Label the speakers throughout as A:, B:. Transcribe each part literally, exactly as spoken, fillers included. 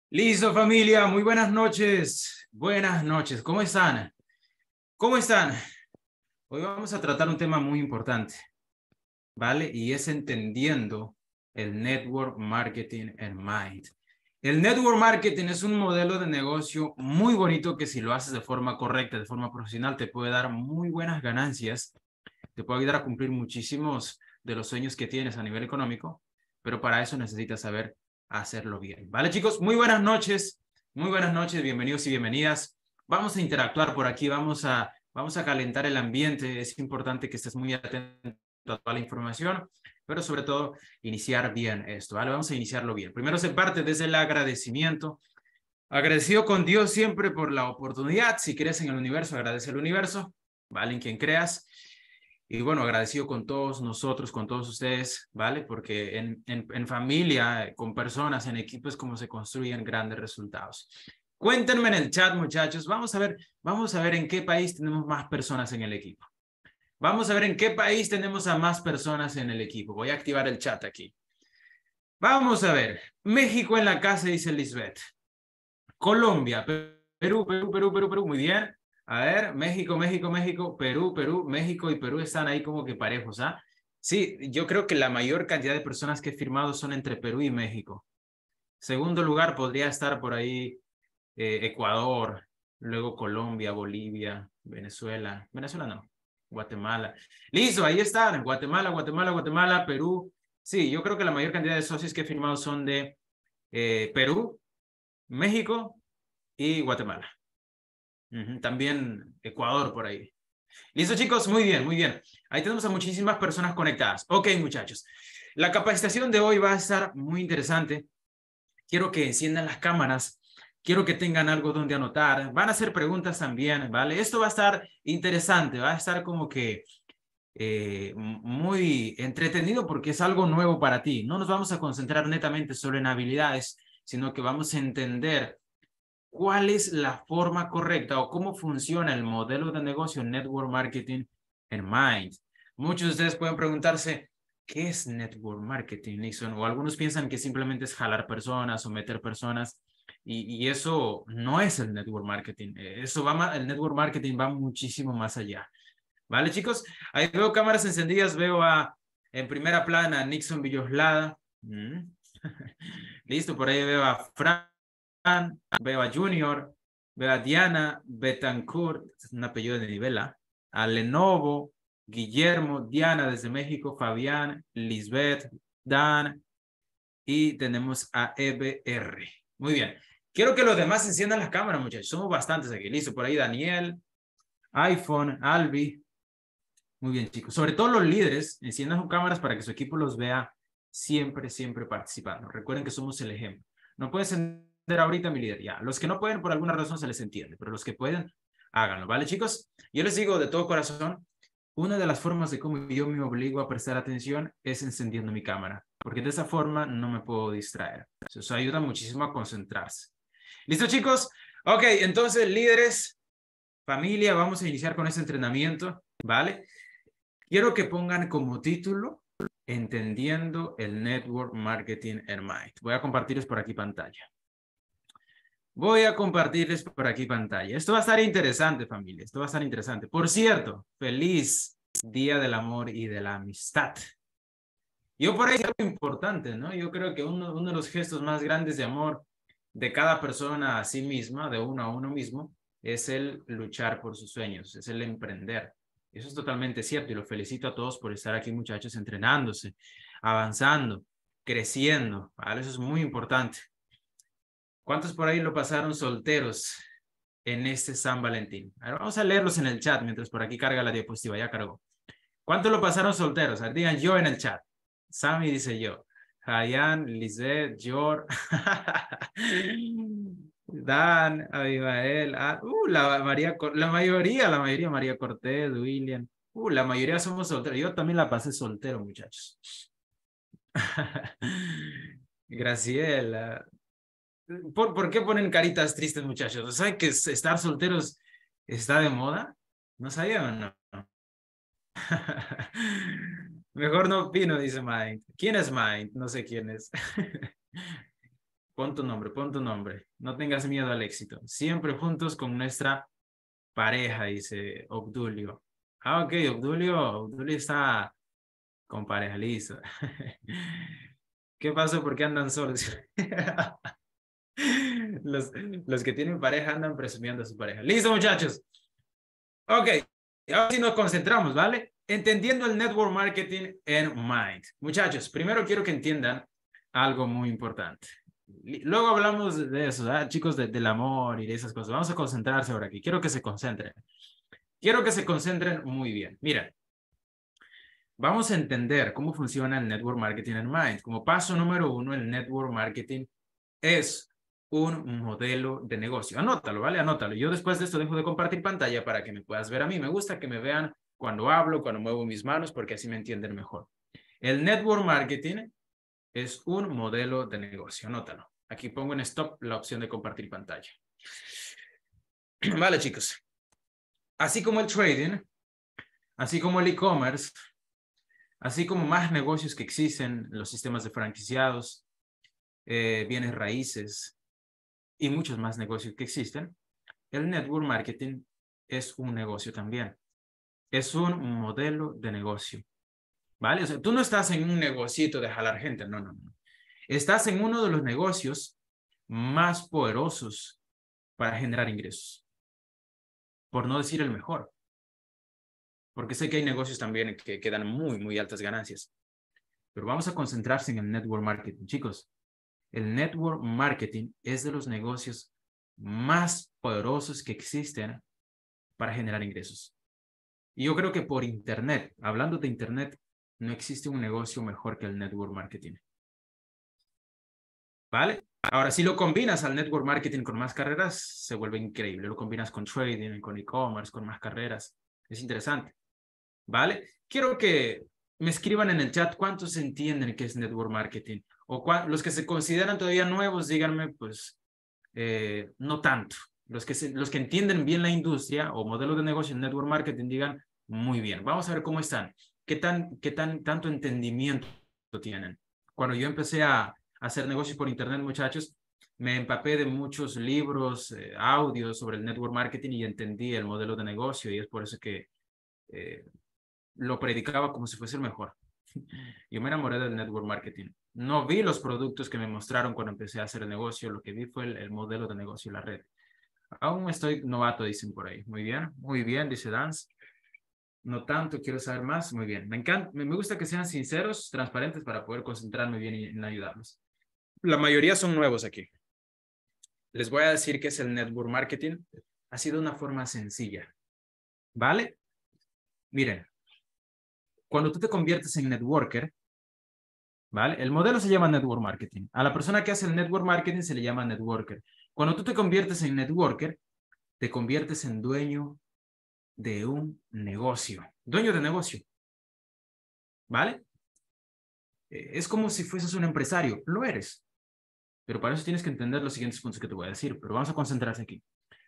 A: Listo, familia. Muy buenas noches. Buenas noches. ¿Cómo están? ¿Cómo están? Hoy vamos a tratar un tema muy importante, ¿vale? Y es entendiendo el network marketing en Mind. El network marketing es un modelo de negocio muy bonito que si lo haces de forma correcta, de forma profesional, te puede dar muy buenas ganancias, te puede ayudar a cumplir muchísimos de los sueños que tienes a nivel económico, pero para eso necesitas saber hacerlo bien. ¿Vale, chicos? Muy buenas noches, muy buenas noches, bienvenidos y bienvenidas. Vamos a interactuar por aquí, vamos a, vamos a calentar el ambiente. Es importante que estés muy atento a toda la información, pero sobre todo iniciar bien esto, ¿vale? Vamos a iniciarlo bien. Primero se parte desde el agradecimiento. Agradecido con Dios siempre por la oportunidad. Si crees en el universo, agradece al universo, ¿vale? En quien creas. Y bueno, agradecido con todos nosotros, con todos ustedes, ¿vale? Porque en, en, en familia, con personas, en equipos, como se construyen grandes resultados. Cuéntenme en el chat, muchachos. Vamos a ver, vamos a ver en qué país tenemos más personas en el equipo. Vamos a ver en qué país tenemos a más personas en el equipo. Voy a activar el chat aquí. Vamos a ver. México en la casa, dice Lisbeth. Colombia, Perú, Perú, Perú, Perú, Perú. Muy bien. A ver, México, México, México, Perú, Perú, México y Perú están ahí como que parejos, ¿ah? Sí, yo creo que la mayor cantidad de personas que he firmado son entre Perú y México. Segundo lugar podría estar por ahí eh, Ecuador, luego Colombia, Bolivia, Venezuela. Venezuela no, Guatemala. Listo, ahí están. Guatemala, Guatemala, Guatemala, Perú. Sí, yo creo que la mayor cantidad de socios que he firmado son de eh, Perú, México y Guatemala. Uh-huh. También Ecuador por ahí. Listo, chicos, muy bien, muy bien. Ahí tenemos a muchísimas personas conectadas. Ok, muchachos. La capacitación de hoy va a estar muy interesante. Quiero que enciendan las cámaras. Quiero que tengan algo donde anotar. Van a hacer preguntas también, ¿vale? Esto va a estar interesante, va a estar como que eh, muy entretenido porque es algo nuevo para ti. No nos vamos a concentrar netamente solo en habilidades, sino que vamos a entender cuál es la forma correcta o cómo funciona el modelo de negocio Network Marketing en Mind. Muchos de ustedes pueden preguntarse, ¿qué es Network Marketing, Nixon? O algunos piensan que simplemente es jalar personas o meter personas. Y, y eso no es el Network Marketing. Eso va, el Network Marketing va muchísimo más allá. ¿Vale, chicos? Ahí veo cámaras encendidas, veo a, en primera plana a Nixon Villoslada. Mm. Listo, por ahí veo a Fran, veo a Junior, veo a Diana Betancourt, es un apellido de Nivela, a Lenovo, Guillermo, Diana desde México, Fabián, Lisbeth, Dan y tenemos a E B R. Muy bien. Quiero que los demás enciendan las cámaras, muchachos. Somos bastantes aquí. Listo, por ahí Daniel, iPhone, Albi. Muy bien, chicos. Sobre todo los líderes, enciendan sus cámaras para que su equipo los vea siempre, siempre participando. Recuerden que somos el ejemplo. No puedes encender ahorita, mi líder, ya. Los que no pueden, por alguna razón se les entiende, pero los que pueden, háganlo, ¿vale, chicos? Yo les digo de todo corazón, una de las formas de cómo yo me obligo a prestar atención es encendiendo mi cámara, porque de esa forma no me puedo distraer. Eso ayuda muchísimo a concentrarse. ¿Listo, chicos? Ok, entonces, líderes, familia, vamos a iniciar con este entrenamiento, ¿vale? Quiero que pongan como título Entendiendo el Network Marketing en Mind. Voy a compartirles por aquí pantalla. Voy a compartirles por aquí pantalla. Esto va a estar interesante, familia. Esto va a estar interesante. Por cierto, feliz Día del Amor y de la Amistad. Yo por ahí es algo importante, ¿no? Yo creo que uno, uno de los gestos más grandes de amor de cada persona a sí misma, de uno a uno mismo, es el luchar por sus sueños, es el emprender. Eso es totalmente cierto y los felicito a todos por estar aquí, muchachos, entrenándose, avanzando, creciendo, ¿vale? Eso es muy importante. ¿Cuántos por ahí lo pasaron solteros en este San Valentín? A ver, vamos a leerlos en el chat mientras por aquí carga la diapositiva, ya cargó. ¿Cuántos lo pasaron solteros? A ver, digan yo en el chat. Sammy dice yo. Hayan, Lizette, Yor. Dan, Abimael, ah, uh, la, María, la mayoría, la mayoría, María Cortés, William, uh, la mayoría somos solteros. Yo también la pasé soltero, muchachos. Graciela. ¿Por, ¿Por qué ponen caritas tristes, muchachos? ¿Saben que estar solteros está de moda? ¿No sabían o no? Mejor no opino, dice Mind. ¿Quién es Mind? No sé quién es. Pon tu nombre, pon tu nombre. No tengas miedo al éxito. Siempre juntos con nuestra pareja, dice Obdulio. Ah, ok, Obdulio, Obdulio está con pareja, listo. ¿Qué pasó? ¿Por qué andan solos? Los, los que tienen pareja andan presumiendo a su pareja. Listo, muchachos. Ok, ahora sí nos concentramos, ¿vale? Entendiendo el network marketing en Mind. Muchachos, primero quiero que entiendan algo muy importante. Luego hablamos de eso, ¿eh? Chicos, de, del amor y de esas cosas. Vamos a concentrarse ahora aquí. Quiero que se concentren. Quiero que se concentren muy bien. Miren, vamos a entender cómo funciona el network marketing en Mind. Como paso número uno, el network marketing es un modelo de negocio. Anótalo, ¿vale? Anótalo. Yo después de esto dejo de compartir pantalla para que me puedas ver a mí. Me gusta que me vean cuando hablo, cuando muevo mis manos, porque así me entienden mejor. El network marketing es un modelo de negocio. Anótalo. Aquí pongo en stop la opción de compartir pantalla. Vale, chicos. Así como el trading, así como el e-commerce, así como más negocios que existen, los sistemas de franquiciados, eh, bienes raíces y muchos más negocios que existen, el network marketing es un negocio también. Es un modelo de negocio. ¿Vale? O sea, tú no estás en un negocito de jalar gente, no, no, no. Estás en uno de los negocios más poderosos para generar ingresos. Por no decir el mejor. Porque sé que hay negocios también que, que dan muy, muy altas ganancias. Pero vamos a concentrarse en el network marketing. Chicos, el network marketing es de los negocios más poderosos que existen para generar ingresos. Y yo creo que por Internet, hablando de Internet, no existe un negocio mejor que el network marketing. ¿Vale? Ahora, si lo combinas al network marketing con más carreras, se vuelve increíble. Lo combinas con trading, con e-commerce, con más carreras. Es interesante. ¿Vale? Quiero que me escriban en el chat cuántos entienden qué es network marketing. O los que se consideran todavía nuevos, díganme, pues, eh, no tanto. Los que, se, los que entienden bien la industria o modelo de negocio en network marketing, digan, muy bien. Vamos a ver cómo están. ¿Qué tan, qué tan tanto entendimiento tienen? Cuando yo empecé a hacer negocios por internet, muchachos, me empapé de muchos libros, eh, audios sobre el network marketing y entendí el modelo de negocio y es por eso que eh, lo predicaba como si fuese el mejor. Yo me enamoré del network marketing. No vi los productos que me mostraron cuando empecé a hacer el negocio, lo que vi fue el, el modelo de negocio y la red. Aún estoy novato, dicen por ahí. Muy bien, muy bien, dice Dance. No tanto, quiero saber más. Muy bien. Me encanta, me gusta que sean sinceros, transparentes para poder concentrarme bien y en ayudarlos. La mayoría son nuevos aquí. Les voy a decir qué es el network marketing. Ha sido una forma sencilla. ¿Vale? Miren, cuando tú te conviertes en networker, ¿vale? El modelo se llama network marketing. A la persona que hace el network marketing se le llama networker. Cuando tú te conviertes en networker, te conviertes en dueño de un negocio. Dueño de negocio. ¿Vale? Es como si fueses un empresario. Lo eres. Pero para eso tienes que entender los siguientes puntos que te voy a decir. Pero vamos a concentrarse aquí.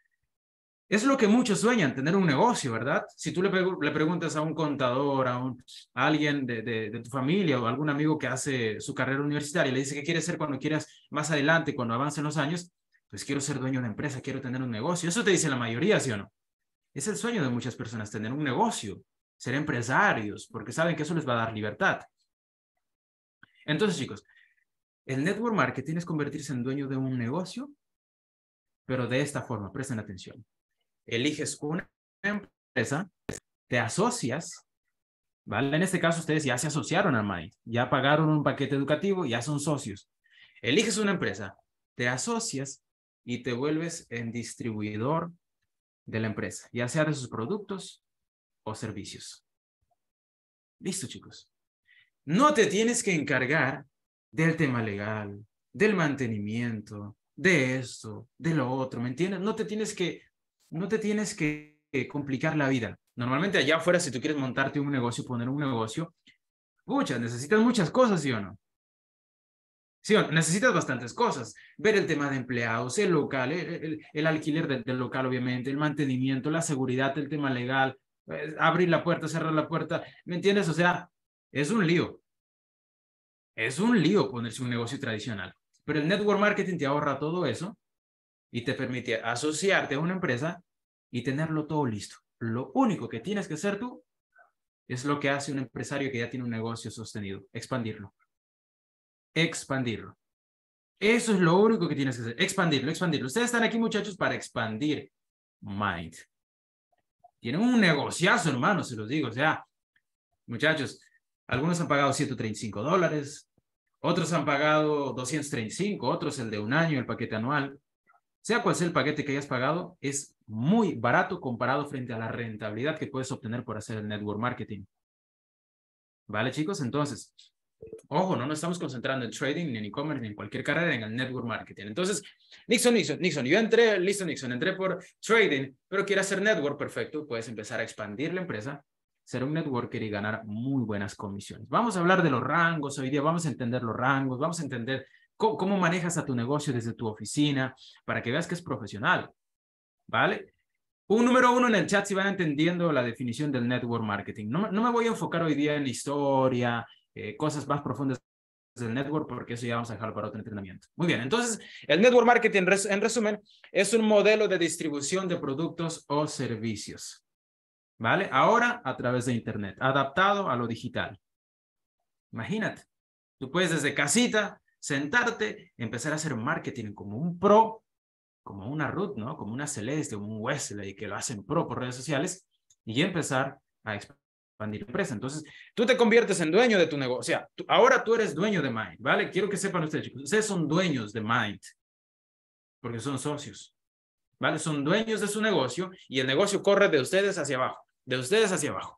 A: Es lo que muchos sueñan, tener un negocio, ¿verdad? Si tú le, le preguntas a un contador, a, un, a alguien de, de, de tu familia o a algún amigo que hace su carrera universitaria y le dice qué quieres ser cuando quieras más adelante, cuando avancen los años, pues quiero ser dueño de una empresa, quiero tener un negocio. Eso te dice la mayoría, ¿sí o no? Es el sueño de muchas personas, tener un negocio, ser empresarios, porque saben que eso les va a dar libertad. Entonces, chicos, el network marketing es convertirse en dueño de un negocio, pero de esta forma, presten atención. Eliges una empresa, te asocias, ¿vale? En este caso ustedes ya se asociaron a Mind, ya pagaron un paquete educativo, ya son socios. Eliges una empresa, te asocias y te vuelves en distribuidor de la empresa, ya sea de sus productos o servicios. Listo, chicos. No te tienes que encargar del tema legal, del mantenimiento, de esto, de lo otro, ¿me entiendes? No te tienes que, no te tienes que complicar la vida. Normalmente allá afuera, si tú quieres montarte un negocio, poner un negocio, muchas, necesitas muchas cosas, ¿sí o no? Sí, necesitas bastantes cosas. Ver el tema de empleados, el local, el, el, el alquiler del, del local, obviamente, el mantenimiento, la seguridad, el tema legal, eh, abrir la puerta, cerrar la puerta, ¿me entiendes? O sea, es un lío. Es un lío ponerse un negocio tradicional. Pero el network marketing te ahorra todo eso y te permite asociarte a una empresa y tenerlo todo listo. Lo único que tienes que hacer tú es lo que hace un empresario que ya tiene un negocio sostenido, expandirlo. Expandirlo. Eso es lo único que tienes que hacer, expandirlo, expandirlo. Ustedes están aquí, muchachos, para expandir Mind. Tienen un negociazo, hermano, se los digo. O sea, muchachos, algunos han pagado ciento treinta y cinco dólares, otros han pagado doscientos treinta y cinco, otros el de un año, el paquete anual. Sea cual sea el paquete que hayas pagado, es muy barato comparado frente a la rentabilidad que puedes obtener por hacer el network marketing. ¿Vale, chicos? Entonces, ojo, no nos estamos concentrando en trading, ni en e-commerce, ni en cualquier carrera, en el network marketing. Entonces, Nixon, Nixon, Nixon, yo entré, listo, Nixon, entré por trading, pero quiero hacer network, perfecto, puedes empezar a expandir la empresa, ser un networker y ganar muy buenas comisiones. Vamos a hablar de los rangos hoy día, vamos a entender los rangos, vamos a entender cómo, cómo manejas a tu negocio desde tu oficina, para que veas que es profesional, ¿vale? Un número uno en el chat si van entendiendo la definición del network marketing. No, no me voy a enfocar hoy día en la historia, eh, cosas más profundas del network, porque eso ya vamos a dejarlo para otro entrenamiento. Muy bien, entonces el network marketing, en resumen, es un modelo de distribución de productos o servicios. ¿Vale? Ahora a través de Internet, adaptado a lo digital. Imagínate, tú puedes desde casita sentarte, empezar a hacer marketing como un pro, como una Ruth, ¿no? Como una Celeste, como un Wesley, que lo hacen pro por redes sociales, y empezar a expandir la empresa. Entonces, tú te conviertes en dueño de tu negocio. O sea, tú, ahora tú eres dueño de Mind, ¿vale? Quiero que sepan ustedes, chicos, ustedes son dueños de Mind, porque son socios, ¿vale? Son dueños de su negocio y el negocio corre de ustedes hacia abajo, de ustedes hacia abajo,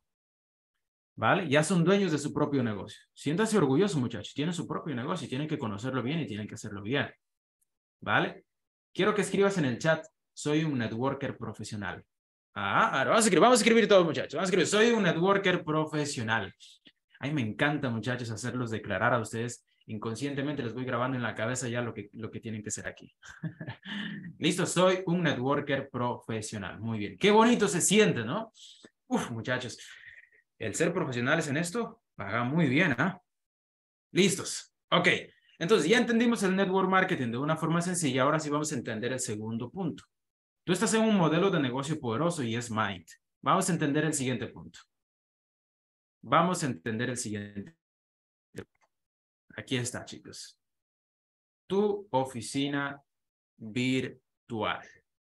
A: ¿vale? Ya son dueños de su propio negocio. Siéntanse orgullosos, muchachos, tienen su propio negocio y tienen que conocerlo bien y tienen que hacerlo bien, ¿vale? Quiero que escribas en el chat, soy un networker profesional. Ah, ahora vamos a escribir, vamos a escribir todos, muchachos. Vamos a escribir, soy un networker profesional. A mí me encanta, muchachos, hacerlos declarar a ustedes. Inconscientemente les voy grabando en la cabeza ya lo que, lo que tienen que ser aquí. Listo, soy un networker profesional. Muy bien. Qué bonito se siente, ¿no? Uf, muchachos. El ser profesionales en esto paga muy bien, ¿ah? Listos. Ok. Entonces, ya entendimos el network marketing de una forma sencilla. Ahora sí vamos a entender el segundo punto. Tú estás en un modelo de negocio poderoso y es Mind. Vamos a entender el siguiente punto. Vamos a entender el siguiente. Aquí está, chicos. Tu oficina virtual.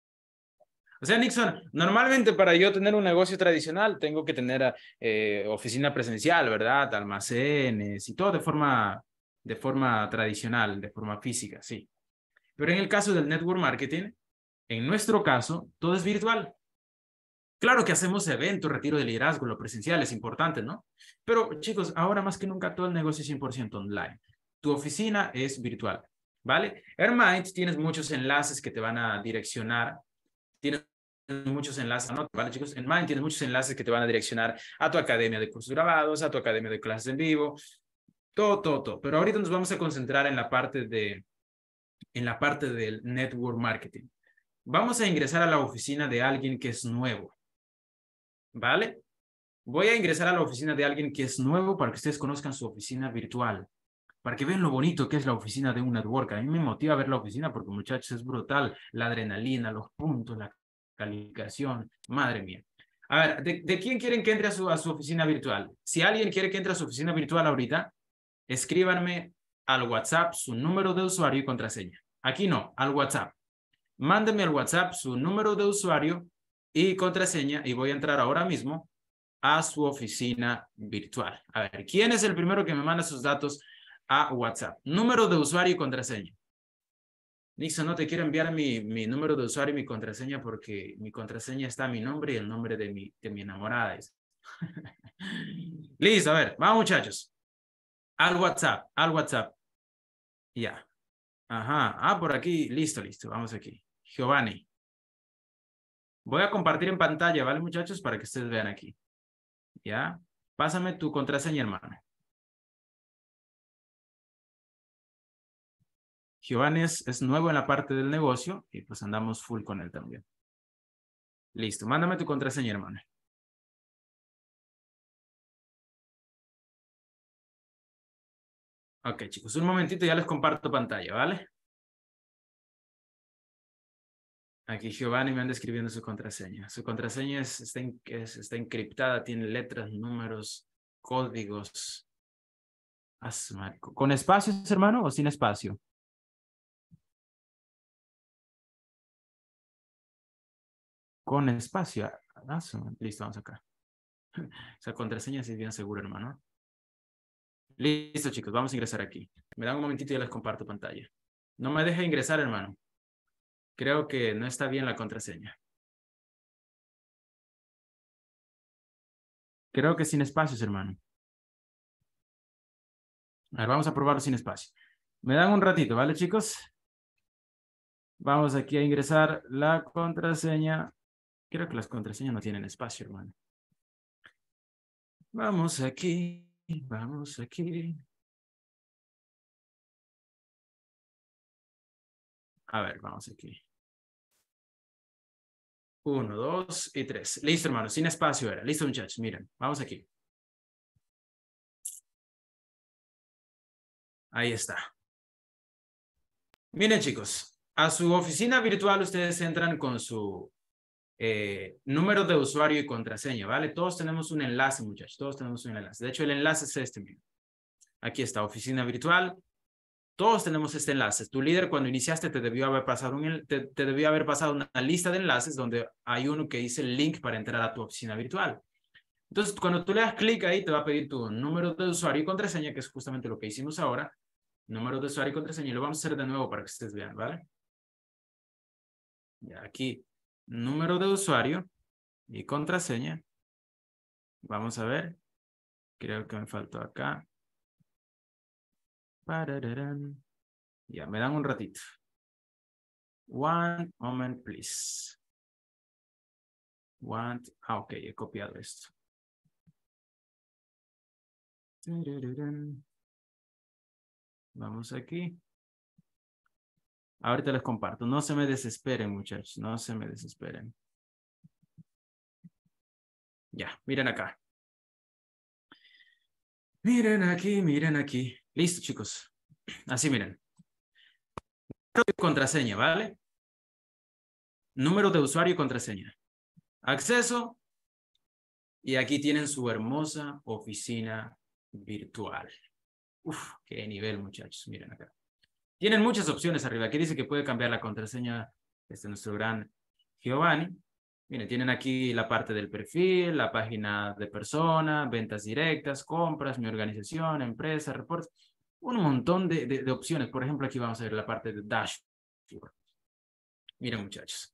A: O sea, Nixon, normalmente para yo tener un negocio tradicional tengo que tener eh, oficina presencial, ¿verdad? Almacenes y todo de forma, de forma tradicional, de forma física, sí. Pero en el caso del network marketing, en nuestro caso, todo es virtual. Claro que hacemos eventos, retiro de liderazgo, lo presencial es importante, ¿no? Pero chicos, ahora más que nunca todo el negocio es cien por ciento online. Tu oficina es virtual, ¿vale? En Mind tienes muchos enlaces que te van a direccionar. Tienes muchos enlaces, ¿no? ¿Vale, chicos? En Mind tienes muchos enlaces que te van a direccionar a tu academia de cursos grabados, a tu academia de clases en vivo, todo, todo, todo. Pero ahorita nos vamos a concentrar en la parte de, en la parte del network marketing. Vamos a ingresar a la oficina de alguien que es nuevo. ¿Vale? Voy a ingresar a la oficina de alguien que es nuevo para que ustedes conozcan su oficina virtual, para que vean lo bonito que es la oficina de un networker. A mí me motiva ver la oficina porque, muchachos, es brutal. La adrenalina, los puntos, la calificación. Madre mía. A ver, ¿de, de quién quieren que entre a su, a su oficina virtual? Si alguien quiere que entre a su oficina virtual ahorita, escríbanme al WhatsApp su número de usuario y contraseña. Aquí no, al WhatsApp. Mándenme al WhatsApp su número de usuario y contraseña y voy a entrar ahora mismo a su oficina virtual. A ver, ¿quién es el primero que me manda sus datos a WhatsApp? Número de usuario y contraseña. Nixon, no te quiero enviar mi, mi número de usuario y mi contraseña porque mi contraseña está mi nombre y el nombre de mi, de mi enamorada. Listo, a ver, vamos muchachos. Al WhatsApp, al WhatsApp. Ya. Ajá, ah, por aquí, listo, listo, vamos aquí. Giovanni. Voy a compartir en pantalla, ¿vale, muchachos? Para que ustedes vean aquí. ¿Ya? Pásame tu contraseña, hermano. Giovanni es, es nuevo en la parte del negocio y pues andamos full con él también. Listo, mándame tu contraseña, hermano. Ok, chicos, un momentito, ya les comparto pantalla, ¿vale? Aquí Giovanni me anda escribiendo su contraseña. Su contraseña es, está, en, es, está encriptada, tiene letras, números, códigos. ¿Con espacios, hermano, o sin espacio? Con espacio. Listo, vamos acá. Esa contraseña sí es bien segura, hermano. Listo, chicos, vamos a ingresar aquí. Me dan un momentito y ya les comparto pantalla. No me deje ingresar, hermano. Creo que no está bien la contraseña. Creo que sin espacios, hermano. A ver, vamos a probarlo sin espacio. Me dan un ratito, ¿vale, chicos? Vamos aquí a ingresar la contraseña. Creo que las contraseñas no tienen espacio, hermano. Vamos aquí, vamos aquí. A ver, vamos aquí. Uno, dos y tres. Listo, hermano, sin espacio era. Listo, muchachos, miren, vamos aquí. Ahí está. Miren, chicos, a su oficina virtual ustedes entran con su eh, número de usuario y contraseña, ¿vale? Todos tenemos un enlace, muchachos, todos tenemos un enlace. De hecho, el enlace es este, miren. Aquí está, oficina virtual. Todos tenemos este enlace. Tu líder cuando iniciaste te debió haber pasado, un, te, te debió haber pasado una lista de enlaces donde hay uno que dice el link para entrar a tu oficina virtual. Entonces, cuando tú le das clic ahí, te va a pedir tu número de usuario y contraseña, que es justamente lo que hicimos ahora. Número de usuario y contraseña. Y lo vamos a hacer de nuevo para que ustedes vean, ¿vale? Ya aquí, número de usuario y contraseña. Vamos a ver. Creo que me faltó acá. Parararán. Ya, me dan un ratito. One moment, please. One. Ah, ok, he copiado esto. Vamos aquí. Ahorita les comparto. No se me desesperen, muchachos. No se me desesperen. Ya, miren acá. Miren aquí, miren aquí. Listo, chicos. Así miren. Contraseña, ¿vale? Número de usuario y contraseña. Acceso. Y aquí tienen su hermosa oficina virtual. Uf, qué nivel, muchachos. Miren acá. Tienen muchas opciones arriba. Aquí dice que puede cambiar la contraseña. Este es nuestro gran Giovanni. Miren, tienen aquí la parte del perfil, la página de persona, ventas directas, compras, mi organización, empresa, reportes. Un montón de, de, de opciones. Por ejemplo, aquí vamos a ver la parte de dashboard. Miren, muchachos.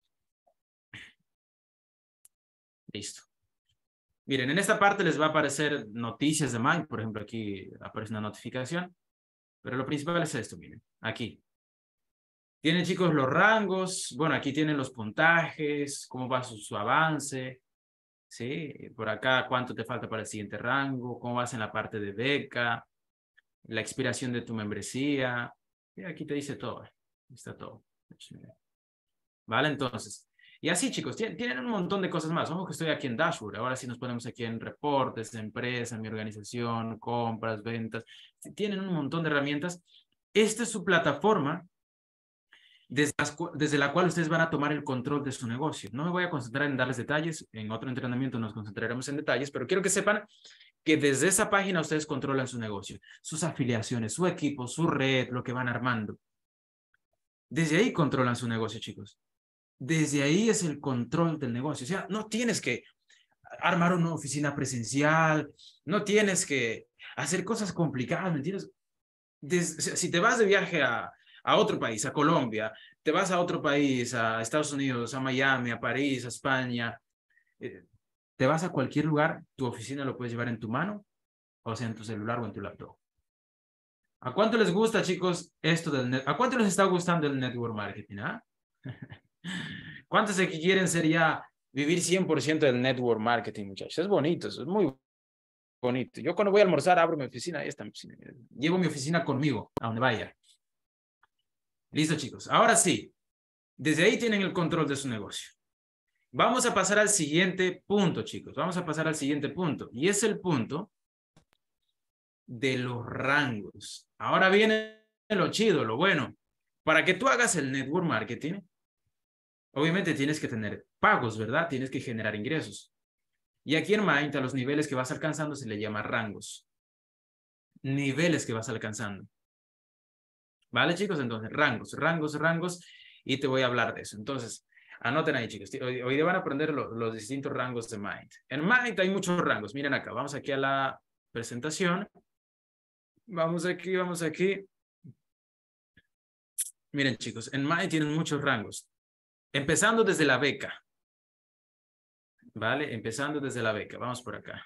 A: Listo. Miren, en esta parte les va a aparecer noticias de Mind. Por ejemplo, aquí aparece una notificación. Pero lo principal es esto, miren. Aquí. Tienen, chicos, los rangos. Bueno, aquí tienen los puntajes, cómo va su, su avance. ¿Sí? Por acá, cuánto te falta para el siguiente rango, cómo vas en la parte de beca, la expiración de tu membresía. Y aquí te dice todo. Está todo. ¿Vale? Entonces, y así, chicos, tienen, tienen un montón de cosas más. Ojo que estoy aquí en Dashboard. Ahora sí nos ponemos aquí en reportes, empresa, mi organización, compras, ventas. Tienen un montón de herramientas. Esta es su plataforma desde, las, desde la cual ustedes van a tomar el control de su negocio. No me voy a concentrar en darles detalles. En otro entrenamiento nos concentraremos en detalles, pero quiero que sepan que desde esa página ustedes controlan su negocio, sus afiliaciones, su equipo, su red, lo que van armando. Desde ahí controlan su negocio, chicos. Desde ahí es el control del negocio. O sea, no tienes que armar una oficina presencial, no tienes que hacer cosas complicadas, ¿me entiendes? Des, si te vas de viaje a, a otro país, a Colombia, te vas a otro país, a Estados Unidos, a Miami, a París, a España, eh, te vas a cualquier lugar, tu oficina lo puedes llevar en tu mano, o sea, en tu celular o en tu laptop. ¿A cuánto les gusta, chicos, esto del net? ¿A cuánto les está gustando el network marketing? ¿Ah? ¿Cuántos de que quieren ser ya vivir cien por ciento del network marketing, muchachos? Es bonito, eso es muy bonito. Yo cuando voy a almorzar abro mi oficina, ahí está mi oficina. Llevo mi oficina conmigo, a donde vaya. Listo, chicos. Ahora sí, desde ahí tienen el control de su negocio. Vamos a pasar al siguiente punto, chicos. Vamos a pasar al siguiente punto. Y es el punto de los rangos. Ahora viene lo chido, lo bueno. Para que tú hagas el network marketing, obviamente tienes que tener pagos, ¿verdad? Tienes que generar ingresos. Y aquí en Mind, a los niveles que vas alcanzando se le llama rangos. Niveles que vas alcanzando. ¿Vale, chicos? Entonces, rangos, rangos, rangos. Y te voy a hablar de eso. Entonces, anoten ahí, chicos. Hoy, hoy van a aprender lo, los distintos rangos de Mind. En Mind hay muchos rangos. Miren acá. Vamos aquí a la presentación. Vamos aquí, vamos aquí. Miren, chicos. En Mind tienen muchos rangos. Empezando desde la beca. ¿Vale? Empezando desde la beca. Vamos por acá.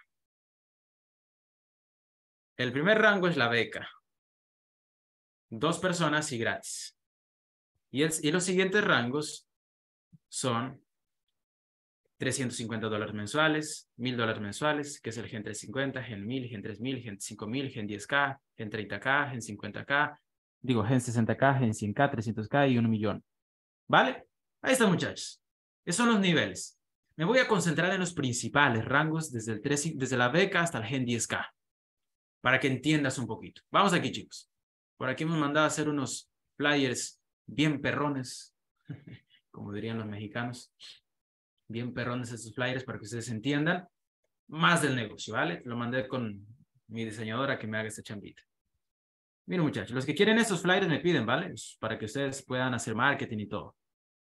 A: El primer rango es la beca. Dos personas y gratis. Y, el, y los siguientes rangos son trescientos cincuenta dólares mensuales, mil dólares mensuales, que es el Gen trescientos cincuenta, Gen mil, Gen tres mil, Gen cinco mil, Gen diez K, Gen treinta K, Gen cincuenta K, digo Gen sesenta K, Gen cien K, trescientos K y un millón. ¿Vale? Ahí está, muchachos. Esos son los niveles. Me voy a concentrar en los principales rangos desde, el tres, desde la beca hasta el Gen diez K, para que entiendas un poquito. Vamos aquí, chicos. Por aquí hemos mandado a hacer unos flyers bien perrones, como dirían los mexicanos. Bien perrones estos flyers para que ustedes entiendan más del negocio, ¿vale? Lo mandé con mi diseñadora que me haga esta chambita. Miren, muchachos, los que quieren estos flyers me piden, ¿vale? Para que ustedes puedan hacer marketing y todo.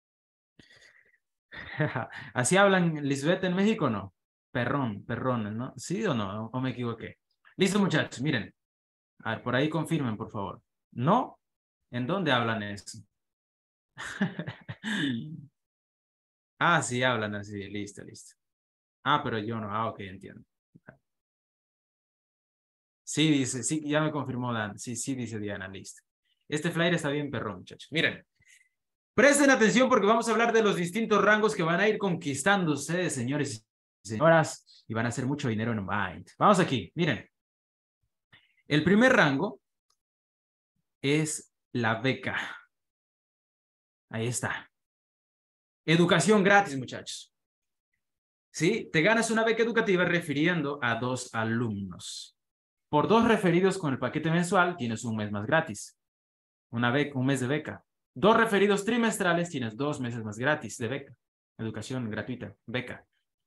A: ¿Así hablan Lisbeth en México o no? Perrón, perrones, ¿no? ¿Sí o no? ¿O me equivoqué? Listo, muchachos, miren. A ver, por ahí confirmen, por favor. ¿No? ¿En dónde hablan eso? Ah, sí, hablan así. Listo, listo. Ah, pero yo no. Ah, ok, entiendo. Sí, dice, sí, ya me confirmó Dan. Sí, sí, dice Diana, listo. Este flyer está bien perrón, muchachos. Miren, presten atención porque vamos a hablar de los distintos rangos que van a ir conquistando ustedes, señores y señoras, y van a hacer mucho dinero en Mind. Vamos aquí, miren. El primer rango es la beca. Ahí está. Educación gratis, muchachos. ¿Sí? Te ganas una beca educativa refiriendo a dos alumnos. Por dos referidos con el paquete mensual, tienes un mes más gratis. Una beca, un mes de beca. Dos referidos trimestrales, tienes dos meses más gratis de beca. Educación gratuita, beca.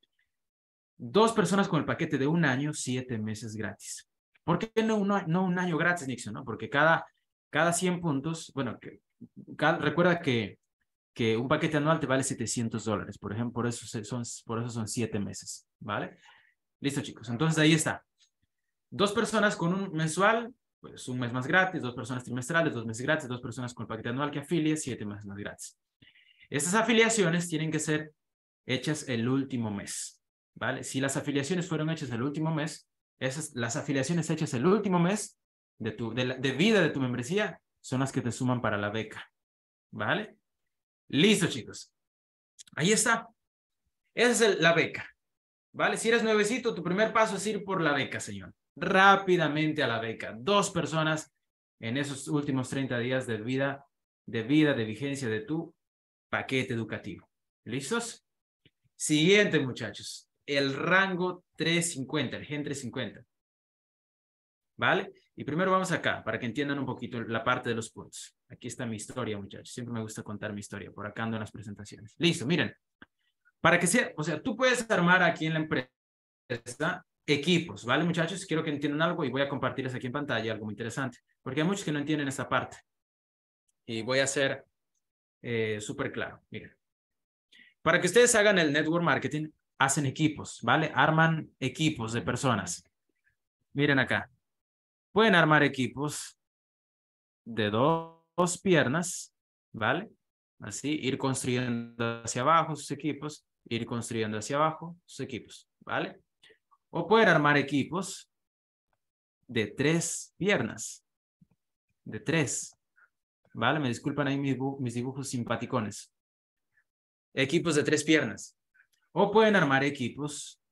A: Dos personas con el paquete de un año, siete meses gratis. ¿Por qué no, no, no un año gratis, Nixon? ¿No? Porque cada, cada cien puntos, bueno, que, cada, recuerda que, que un paquete anual te vale setecientos dólares. Por ejemplo, por eso son, por eso son siete meses, ¿vale? Listo, chicos. Entonces, ahí está. Dos personas con un mensual, pues un mes más gratis. Dos personas trimestrales, dos meses gratis. Dos personas con el paquete anual que afilie, siete meses más gratis. Estas afiliaciones tienen que ser hechas el último mes, ¿vale? Si las afiliaciones fueron hechas el último mes, esas, las afiliaciones hechas el último mes de, tu, de, la, de vida de tu membresía son las que te suman para la beca, ¿vale? Listo, chicos. Ahí está. Esa es el, la beca, ¿vale? Si eres nuevecito, tu primer paso es ir por la beca, señor. Rápidamente a la beca. Dos personas en esos últimos treinta días de vida, de vida, de vigencia de tu paquete educativo. ¿Listos? Siguiente, muchachos. El rango trescientos cincuenta, el Gen trescientos cincuenta. ¿Vale? Y primero vamos acá, para que entiendan un poquito la parte de los puntos. Aquí está mi historia, muchachos. Siempre me gusta contar mi historia. Por acá ando en las presentaciones. Listo, miren. Para que sea, o sea, tú puedes armar aquí en la empresa equipos, ¿vale, muchachos? Quiero que entiendan algo y voy a compartirles aquí en pantalla algo muy interesante, porque hay muchos que no entienden esta parte. Y voy a ser eh, súper claro. Miren. Para que ustedes hagan el network marketing, hacen equipos, ¿vale? Arman equipos de personas. Miren acá. Pueden armar equipos de dos, dos piernas, ¿vale? Así, ir construyendo hacia abajo sus equipos, ir construyendo hacia abajo sus equipos, ¿vale? O pueden armar equipos de tres piernas, de tres, ¿vale? Me disculpan ahí mis, mis dibujos simpaticones. Equipos de tres piernas. O pueden armar equipos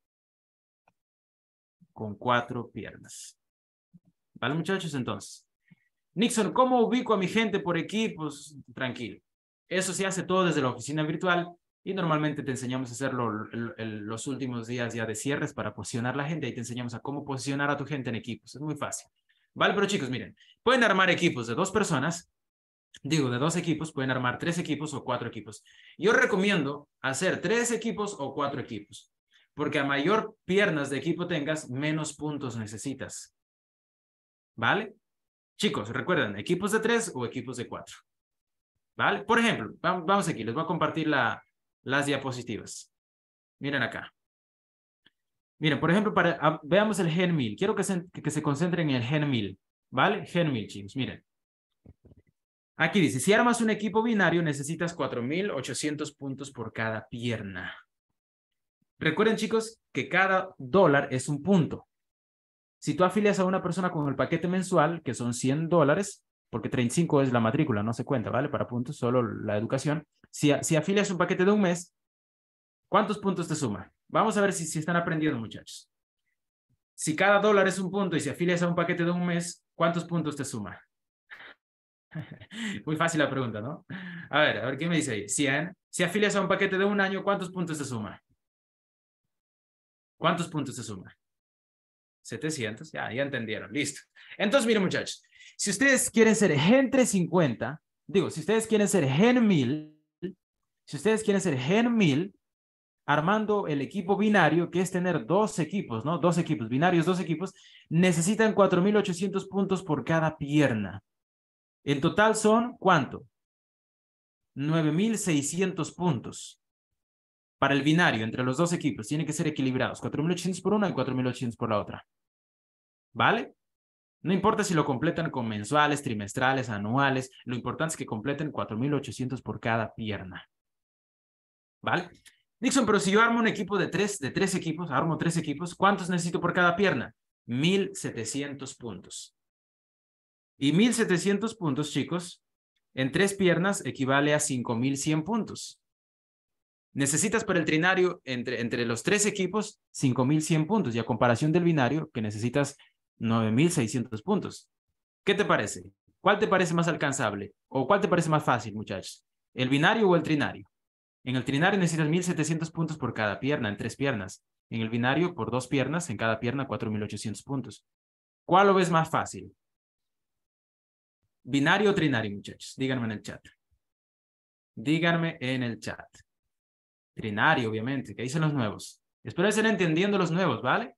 A: con cuatro piernas. ¿Vale, muchachos? Entonces, Nixon, ¿cómo ubico a mi gente por equipos? Tranquilo. Eso se hace todo desde la oficina virtual y normalmente te enseñamos a hacerlo el, el, los últimos días ya de cierres para posicionar la gente y te enseñamos a cómo posicionar a tu gente en equipos. Es muy fácil. Vale, pero chicos, miren, pueden armar equipos de dos personas, digo, de dos equipos, pueden armar tres equipos o cuatro equipos. Yo recomiendo hacer tres equipos o cuatro equipos, porque a mayor piernas de equipo tengas, menos puntos necesitas. ¿Vale? Chicos, recuerden, equipos de tres o equipos de cuatro. ¿Vale? Por ejemplo, vamos aquí, les voy a compartir la, las diapositivas. Miren acá. Miren, por ejemplo, para, a, veamos el Gen mil. Quiero que se, que se concentren en el Gen mil. ¿Vale? Gen mil, chicos, miren. Aquí dice, si armas un equipo binario, necesitas cuatro mil ochocientos puntos por cada pierna. Recuerden, chicos, que cada dólar es un punto. Si tú afilias a una persona con el paquete mensual, que son cien dólares, porque treinta y cinco es la matrícula, no se cuenta, ¿vale? Para puntos, solo la educación. Si, si afilias un paquete de un mes, ¿cuántos puntos te suma? Vamos a ver si, si están aprendiendo, muchachos. Si cada dólar es un punto y si afilias a un paquete de un mes, ¿cuántos puntos te suma? Muy fácil la pregunta, ¿no? A ver, a ver, ¿qué me dice ahí? cien. Si afilias a un paquete de un año, ¿cuántos puntos te suma? ¿Cuántos puntos te suma? setecientos, ya, ya entendieron, listo. Entonces, miren, muchachos, si ustedes quieren ser Gen trescientos cincuenta, digo, si ustedes quieren ser Gen mil, si ustedes quieren ser Gen mil, armando el equipo binario, que es tener dos equipos, ¿no? Dos equipos, binarios, dos equipos, necesitan cuatro mil ochocientos puntos por cada pierna. En total son, ¿cuánto? nueve mil seiscientos puntos. Para el binario, entre los dos equipos, tienen que ser equilibrados. cuatro mil ochocientos por una y cuatro mil ochocientos por la otra. ¿Vale? No importa si lo completan con mensuales, trimestrales, anuales. Lo importante es que completen cuatro mil ochocientos por cada pierna. ¿Vale? Nixon, pero si yo armo un equipo de tres, de tres equipos, armo tres equipos, ¿cuántos necesito por cada pierna? mil setecientos puntos. Y mil setecientos puntos, chicos, en tres piernas equivale a cinco mil cien puntos. Necesitas para el trinario, entre, entre los tres equipos, cinco mil cien puntos. Y a comparación del binario, que necesitas nueve mil seiscientos puntos. ¿Qué te parece? ¿Cuál te parece más alcanzable? ¿O cuál te parece más fácil, muchachos? ¿El binario o el trinario? En el trinario necesitas mil setecientos puntos por cada pierna, en tres piernas. En el binario, por dos piernas, en cada pierna, cuatro mil ochocientos puntos. ¿Cuál lo ves más fácil? ¿Binario o trinario, muchachos? Díganme en el chat. Díganme en el chat. Trinario, obviamente, que dicen los nuevos. Espero estén entendiendo los nuevos, ¿vale?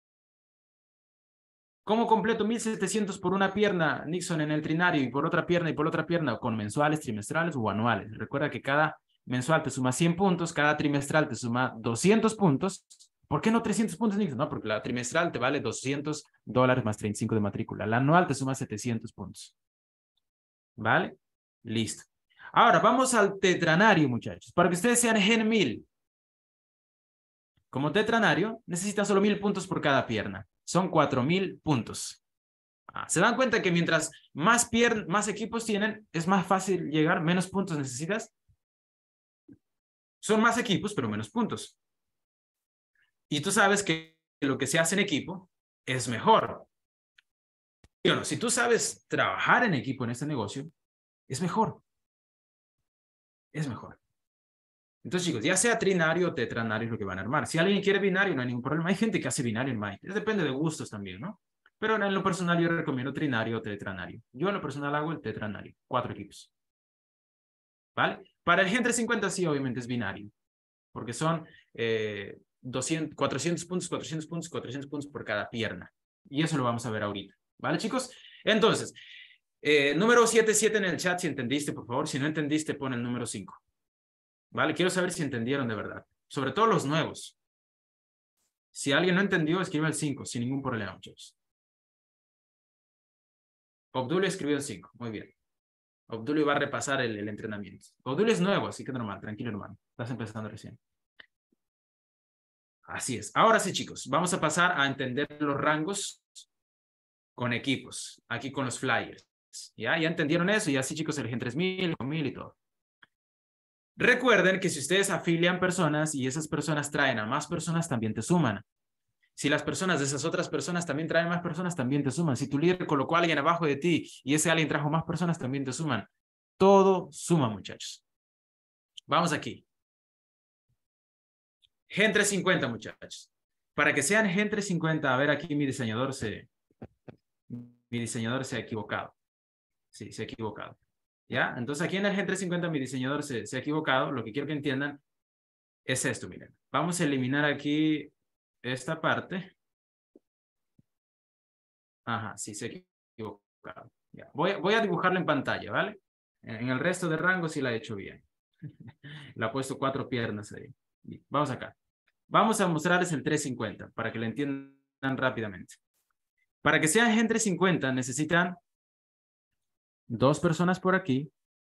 A: ¿Cómo completo mil setecientos por una pierna, Nixon, en el trinario y por otra pierna y por otra pierna con mensuales, trimestrales o anuales? Recuerda que cada mensual te suma cien puntos, cada trimestral te suma doscientos puntos. ¿Por qué no trescientos puntos, Nixon? No, porque la trimestral te vale doscientos dólares más treinta y cinco de matrícula. La anual te suma setecientos puntos. ¿Vale? Listo. Ahora, vamos al tetranario, muchachos. Para que ustedes sean Gen mil. Como tetranario, necesitan solo mil puntos por cada pierna. Son cuatro mil puntos. Ah, ¿se dan cuenta que mientras más, más equipos tienen, es más fácil llegar, menos puntos necesitas? Son más equipos, pero menos puntos. Y tú sabes que lo que se hace en equipo es mejor. Y bueno, si tú sabes trabajar en equipo en este negocio, es mejor. Es mejor. Entonces, chicos, ya sea trinario o tetranario es lo que van a armar. Si alguien quiere binario, no hay ningún problema. Hay gente que hace binario en Mind. Depende de gustos también, ¿no? Pero en lo personal yo recomiendo trinario o tetranario. Yo en lo personal hago el tetranario. Cuatro equipos. ¿Vale? Para el Gen trescientos cincuenta sí, obviamente es binario. Porque son eh, doscientos, cuatrocientos puntos, cuatrocientos puntos, cuatrocientos puntos por cada pierna. Y eso lo vamos a ver ahorita. ¿Vale, chicos? Entonces, eh, número setenta y siete en el chat, si entendiste, por favor. Si no entendiste, pon el número cinco. ¿Vale? Quiero saber si entendieron de verdad. Sobre todo los nuevos. Si alguien no entendió, escribe el cinco, sin ningún problema, muchachos. Obdulio escribió el cinco. Muy bien. Obdulio va a repasar el, el entrenamiento. Obdulio es nuevo, así que normal, tranquilo, hermano. Estás empezando recién. Así es. Ahora sí, chicos, vamos a pasar a entender los rangos con equipos. Aquí con los flyers. ¿Ya? ¿Ya entendieron eso? Y así, chicos, el Gen tres mil, mil y todo. Recuerden que si ustedes afilian personas y esas personas traen a más personas, también te suman. Si las personas de esas otras personas también traen más personas, también te suman. Si tu líder colocó a alguien abajo de ti y ese alguien trajo más personas, también te suman. Todo suma, muchachos. Vamos aquí. Gen trescientos cincuenta, muchachos. Para que sean Gen trescientos cincuenta, a ver, aquí mi diseñador se... mi diseñador se ha equivocado. Sí, se ha equivocado. ¿Ya? Entonces aquí en el Gen trescientos cincuenta mi diseñador se, se ha equivocado. Lo que quiero que entiendan es esto, miren. Vamos a eliminar aquí esta parte. Ajá, sí, se ha equivocado. Ya. Voy, voy a dibujarlo en pantalla, ¿vale? En, en el resto de rango sí la he hecho bien. Le ha puesto cuatro piernas ahí. Bien, vamos acá. Vamos a mostrarles el trescientos cincuenta para que lo entiendan rápidamente. Para que sea Gen trescientos cincuenta necesitan dos personas por aquí,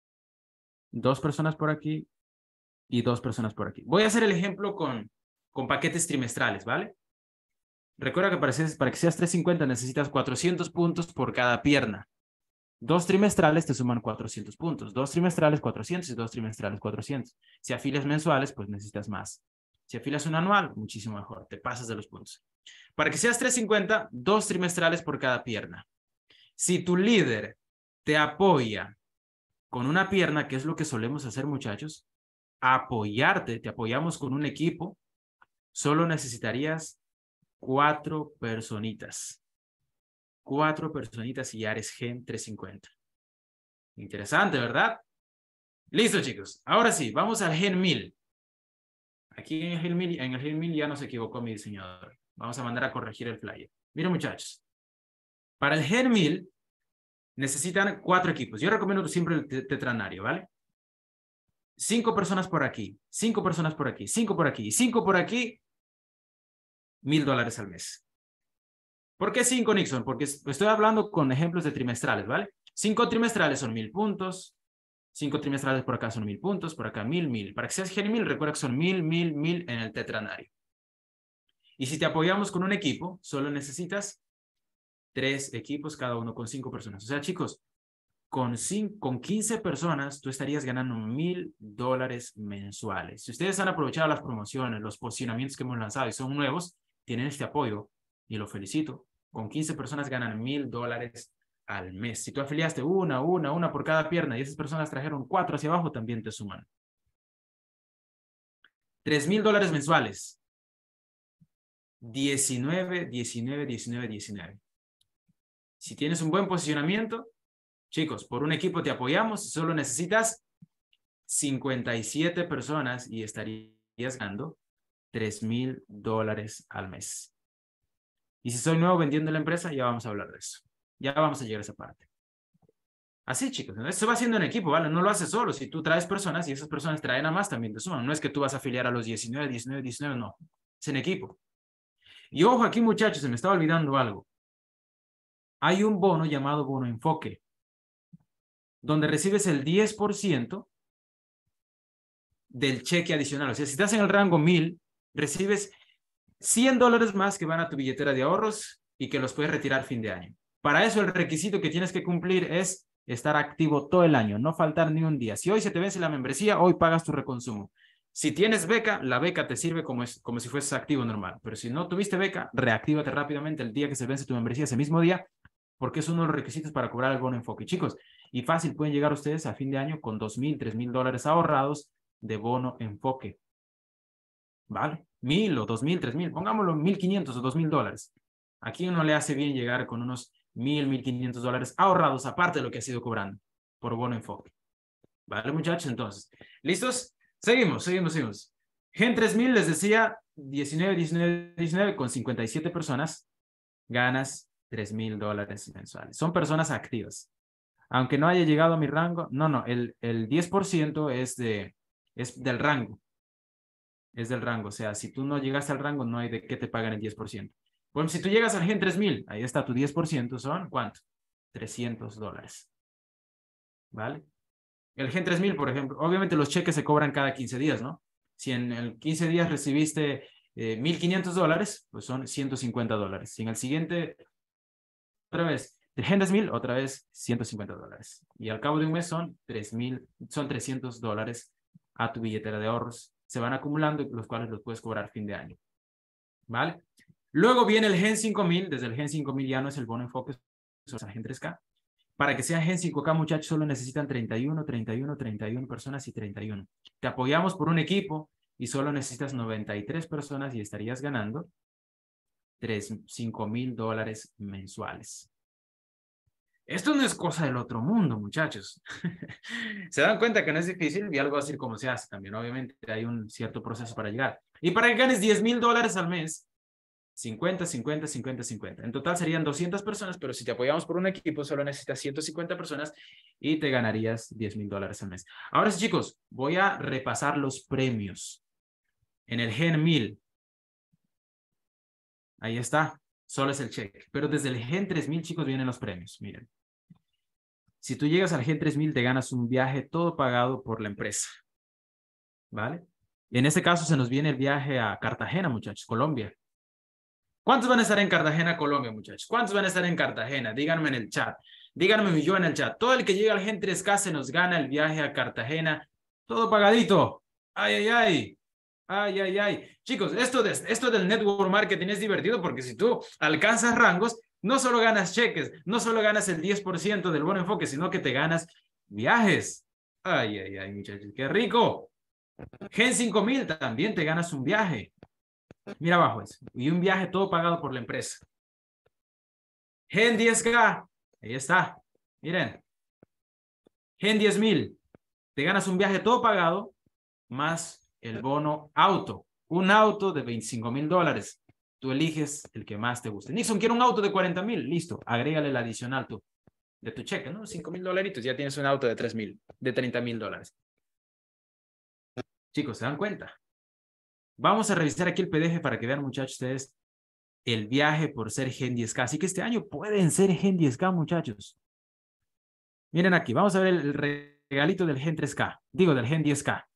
A: dos personas por aquí y dos personas por aquí. Voy a hacer el ejemplo con, con paquetes trimestrales, ¿vale? Recuerda que para, para que seas trescientos cincuenta necesitas cuatrocientos puntos por cada pierna. Dos trimestrales te suman cuatrocientos puntos. Dos trimestrales, cuatrocientos y dos trimestrales, cuatrocientos. Si afilias mensuales, pues necesitas más. Si afilias un anual, muchísimo mejor. Te pasas de los puntos. Para que seas trescientos cincuenta, dos trimestrales por cada pierna. Si tu líder te apoya con una pierna, que es lo que solemos hacer, muchachos, apoyarte, te apoyamos con un equipo, solo necesitarías cuatro personitas. Cuatro personitas y ya eres Gen trescientos cincuenta. Interesante, ¿verdad? Listo, chicos. Ahora sí, vamos al Gen mil. Aquí en el Gen mil, en el Gen mil ya no se equivocó mi diseñador. Vamos a mandar a corregir el flyer. Miren, muchachos. Para el Gen mil necesitan cuatro equipos. Yo recomiendo siempre el tetranario, ¿vale? Cinco personas por aquí, cinco personas por aquí, cinco por aquí y cinco por aquí, mil dólares al mes. ¿Por qué cinco, Nixon? Porque estoy hablando con ejemplos de trimestrales, ¿vale? Cinco trimestrales son mil puntos, cinco trimestrales por acá son mil puntos, por acá mil, mil. Para que seas Gen mil, recuerda que son mil, mil, mil en el tetranario. Y si te apoyamos con un equipo, solo necesitas tres equipos, cada uno con cinco personas. O sea, chicos, con, cinco, con quince personas, tú estarías ganando mil dólares mensuales. Si ustedes han aprovechado las promociones, los posicionamientos que hemos lanzado y son nuevos, tienen este apoyo y lo felicito. Con quince personas ganan mil dólares al mes. Si tú afiliaste una, una, una por cada pierna y esas personas trajeron cuatro hacia abajo, también te suman. tres mil dólares mensuales. diecinueve, diecinueve, diecinueve, diecinueve. Si tienes un buen posicionamiento, chicos, por un equipo te apoyamos, solo necesitas cincuenta y siete personas y estarías ganando tres mil dólares al mes. Y si soy nuevo vendiendo la empresa, ya vamos a hablar de eso. Ya vamos a llegar a esa parte. Así, chicos, ¿no? Esto va haciendo en equipo, ¿vale? No lo haces solo. Si tú traes personas y esas personas traen a más, también te suman. No es que tú vas a afiliar a los diecinueve, diecinueve, diecinueve, no. Es en equipo. Y ojo aquí, muchachos, se me estaba olvidando algo. Hay un bono llamado bono enfoque, donde recibes el diez por ciento del cheque adicional. O sea, si estás en el rango mil, recibes cien dólares más que van a tu billetera de ahorros y que los puedes retirar fin de año. Para eso el requisito que tienes que cumplir es estar activo todo el año, no faltar ni un día. Si hoy se te vence la membresía, hoy pagas tu reconsumo. Si tienes beca, la beca te sirve como, es, como si fueses activo normal. Pero si no tuviste beca, reactívate rápidamente el día que se vence tu membresía, ese mismo día, porque es uno de los requisitos para cobrar el bono enfoque. Chicos, y fácil, pueden llegar ustedes a fin de año con dos mil, tres mil dólares ahorrados de bono enfoque. ¿Vale? Mil o dos mil, tres mil, pongámoslo mil quinientos o dos mil dólares. ¿A quién no le hace bien llegar con unos mil, mil quinientos dólares ahorrados, aparte de lo que ha sido cobrando por bono enfoque? ¿Vale, muchachos? Entonces, ¿listos? Seguimos, seguimos, seguimos. Gen tres mil les decía diecinueve, diecinueve, diecinueve con cincuenta y siete personas, ganas tres mil dólares mensuales. Son personas activas. Aunque no haya llegado a mi rango, no, no, el, el diez por ciento es, de, es del rango. Es del rango. O sea, si tú no llegaste al rango, no hay de qué te pagan el diez por ciento. Bueno, si tú llegas al Gen tres mil, ahí está tu diez por ciento, son, ¿cuánto? trescientos dólares. ¿Vale? El Gen tres mil, por ejemplo, obviamente los cheques se cobran cada quince días, ¿no? Si en el quince días recibiste eh, mil quinientos dólares, pues son ciento cincuenta dólares. Si en el siguiente, otra vez, el Gen tres mil, otra vez ciento cincuenta dólares. Y al cabo de un mes son tres mil, son trescientos dólares a tu billetera de ahorros. Se van acumulando, los cuales los puedes cobrar fin de año. ¿Vale? Luego viene el Gen cinco mil. Desde el Gen cinco mil ya no es el bono enfoque, es el Gen tres K. Para que sea Gen cinco K, muchachos, solo necesitan treinta y uno, treinta y uno, treinta y uno personas y treinta y uno. Te apoyamos por un equipo y solo necesitas noventa y tres personas y estarías ganando cinco mil dólares mensuales. Esto no es cosa del otro mundo, muchachos. Se dan cuenta que no es difícil y algo así como se hace también. Obviamente hay un cierto proceso para llegar. Y para que ganes diez mil dólares al mes, cincuenta, cincuenta, cincuenta, cincuenta. En total serían doscientas personas, pero si te apoyamos por un equipo, solo necesitas ciento cincuenta personas y te ganarías diez mil dólares al mes. Ahora sí, chicos, voy a repasar los premios. En el Gen mil, ahí está, solo es el cheque. Pero desde el Gen tres mil, chicos, vienen los premios. Miren. Si tú llegas al Gen tres mil, te ganas un viaje todo pagado por la empresa. ¿Vale? Y en este caso se nos viene el viaje a Cartagena, muchachos, Colombia. ¿Cuántos van a estar en Cartagena, Colombia, muchachos? ¿Cuántos van a estar en Cartagena? Díganme en el chat. Díganme yo en el chat. Todo el que llega al Gen tres K se nos gana el viaje a Cartagena. Todo pagadito. Ay, ay, ay. Ay, ay, ay. Chicos, esto, de, esto del network marketing es divertido porque si tú alcanzas rangos, no solo ganas cheques, no solo ganas el diez por ciento del buen enfoque, sino que te ganas viajes. Ay, ay, ay, muchachos. ¡Qué rico! Gen cinco mil también te ganas un viaje. Mira abajo eso. Y un viaje todo pagado por la empresa. Gen diez K. Ahí está. Miren. Gen diez mil. Te ganas un viaje todo pagado más el bono auto. Un auto de veinticinco mil dólares. Tú eliges el que más te guste. Nixon quiere un auto de cuarenta mil. Listo. Agrégale el adicional tú, de tu cheque, ¿no? cinco mil dolaritos. Ya tienes un auto de tres mil, de treinta mil dólares. Chicos, ¿se dan cuenta? Vamos a revisar aquí el P D F para que vean, muchachos, ustedes el viaje por ser Gen diez K. Así que este año pueden ser Gen diez K, muchachos. Miren aquí, vamos a ver el regalito del Gen tres K. Digo, del Gen diez K.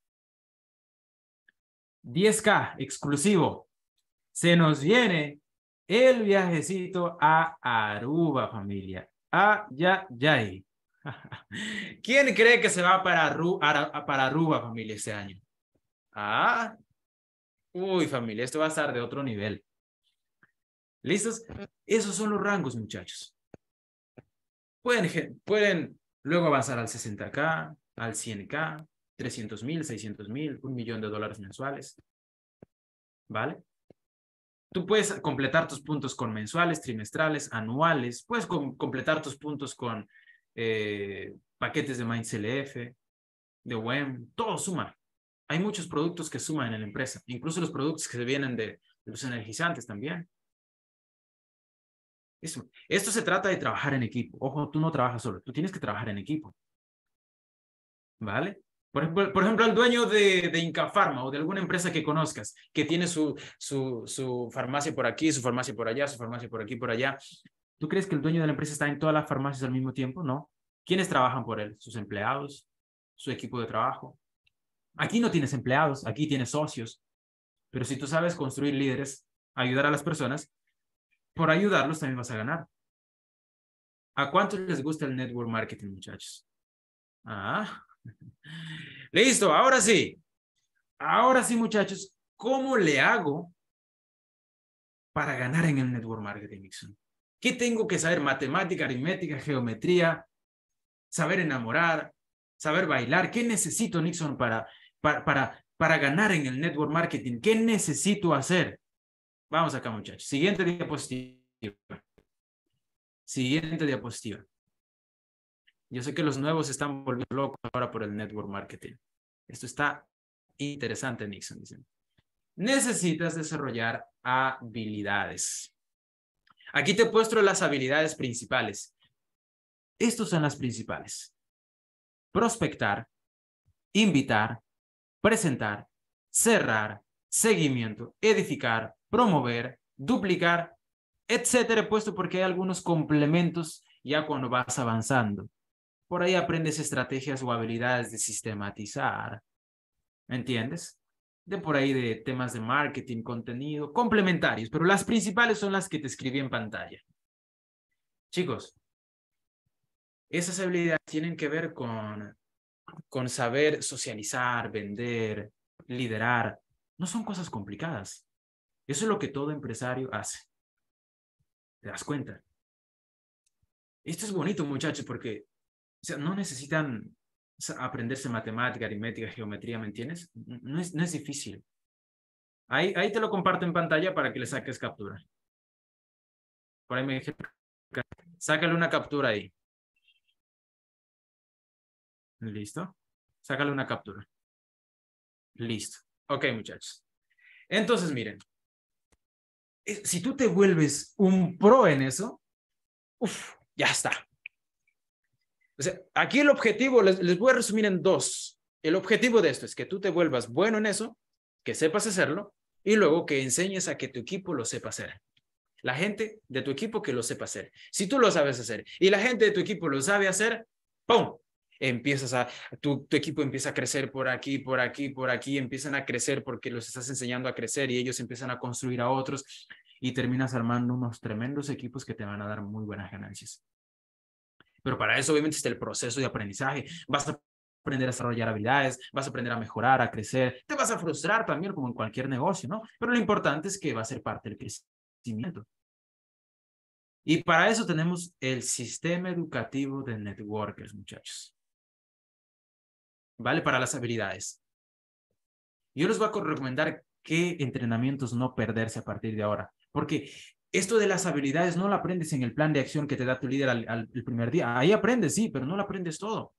A: diez K exclusivo. Se nos viene el viajecito a Aruba, familia. Ah, ya, ya. ¿Quién cree que se va para, Aru para Aruba, familia, este año? Ah, uy, familia, esto va a estar de otro nivel. ¿Listos? Esos son los rangos, muchachos. Pueden, pueden luego avanzar al sesenta K, al cien K, trescientos mil, seiscientos mil, un millón de dólares mensuales. ¿Vale? Tú puedes completar tus puntos con mensuales, trimestrales, anuales. Puedes com completar tus puntos con eh, paquetes de MindCLF, de W E M. Todo suma. Hay muchos productos que suman en la empresa. Incluso los productos que se vienen de, de los energizantes también. Eso. Esto se trata de trabajar en equipo. Ojo, tú no trabajas solo. Tú tienes que trabajar en equipo. ¿Vale? Por ejemplo, por ejemplo el dueño de, de Inca Pharma o de alguna empresa que conozcas, que tiene su, su, su farmacia por aquí, su farmacia por allá, su farmacia por aquí, por allá. ¿Tú crees que el dueño de la empresa está en todas las farmacias al mismo tiempo? No. ¿Quiénes trabajan por él? Sus empleados, su equipo de trabajo. Aquí no tienes empleados, aquí tienes socios. Pero si tú sabes construir líderes, ayudar a las personas, por ayudarlos también vas a ganar. ¿A cuántos les gusta el network marketing, muchachos? Ah, listo, ahora sí. Ahora sí, muchachos, ¿cómo le hago para ganar en el network marketing, Nixon? ¿Qué tengo que saber? Matemática, aritmética, geometría, saber enamorar, saber bailar. ¿Qué necesito, Nixon, para, para, para, para ganar en el network marketing? ¿Qué necesito hacer? Vamos acá, muchachos. Siguiente diapositiva. Siguiente diapositiva. Yo sé que los nuevos se están volviendo locos ahora por el network marketing. Esto está interesante, Nixon. Dicen. Necesitas desarrollar habilidades. Aquí te he puesto las habilidades principales. Estas son las principales. Prospectar, invitar, presentar, cerrar, seguimiento, edificar, promover, duplicar, etcétera. He puesto porque hay algunos complementos ya cuando vas avanzando. Por ahí aprendes estrategias o habilidades de sistematizar. ¿Me entiendes? De por ahí de temas de marketing, contenido, complementarios, pero las principales son las que te escribí en pantalla. Chicos, esas habilidades tienen que ver con, con saber socializar, vender, liderar. No son cosas complicadas. Eso es lo que todo empresario hace. ¿Te das cuenta? Esto es bonito, muchachos, porque o sea, no necesitan aprenderse matemática, aritmética, geometría, ¿me entiendes? No es, no es difícil. Ahí, ahí te lo comparto en pantalla para que le saques captura. Por ahí me dije, sácale una captura ahí. Listo. Sácale una captura. Listo. Ok, muchachos. Entonces, miren. Si tú te vuelves un pro en eso, uf, ya está. O sea, aquí el objetivo, les, les voy a resumir en dos. El objetivo de esto es que tú te vuelvas bueno en eso, que sepas hacerlo, y luego que enseñes a que tu equipo lo sepa hacer. La gente de tu equipo que lo sepa hacer. Si tú lo sabes hacer y la gente de tu equipo lo sabe hacer, ¡pum! Empiezas a, tu, tu equipo empieza a crecer por aquí, por aquí, por aquí, empiezan a crecer porque los estás enseñando a crecer y ellos empiezan a construir a otros y terminas armando unos tremendos equipos que te van a dar muy buenas ganancias. Pero para eso obviamente está el proceso de aprendizaje. Vas a aprender a desarrollar habilidades, vas a aprender a mejorar, a crecer. Te vas a frustrar también como en cualquier negocio, ¿no? Pero lo importante es que va a ser parte del crecimiento. Y para eso tenemos el sistema educativo de networkers, muchachos. ¿Vale? Para las habilidades. Yo les voy a recomendar qué entrenamientos no perderse a partir de ahora. Porque esto de las habilidades no lo aprendes en el plan de acción que te da tu líder al, al el primer día. Ahí aprendes, sí, pero no lo aprendes todo.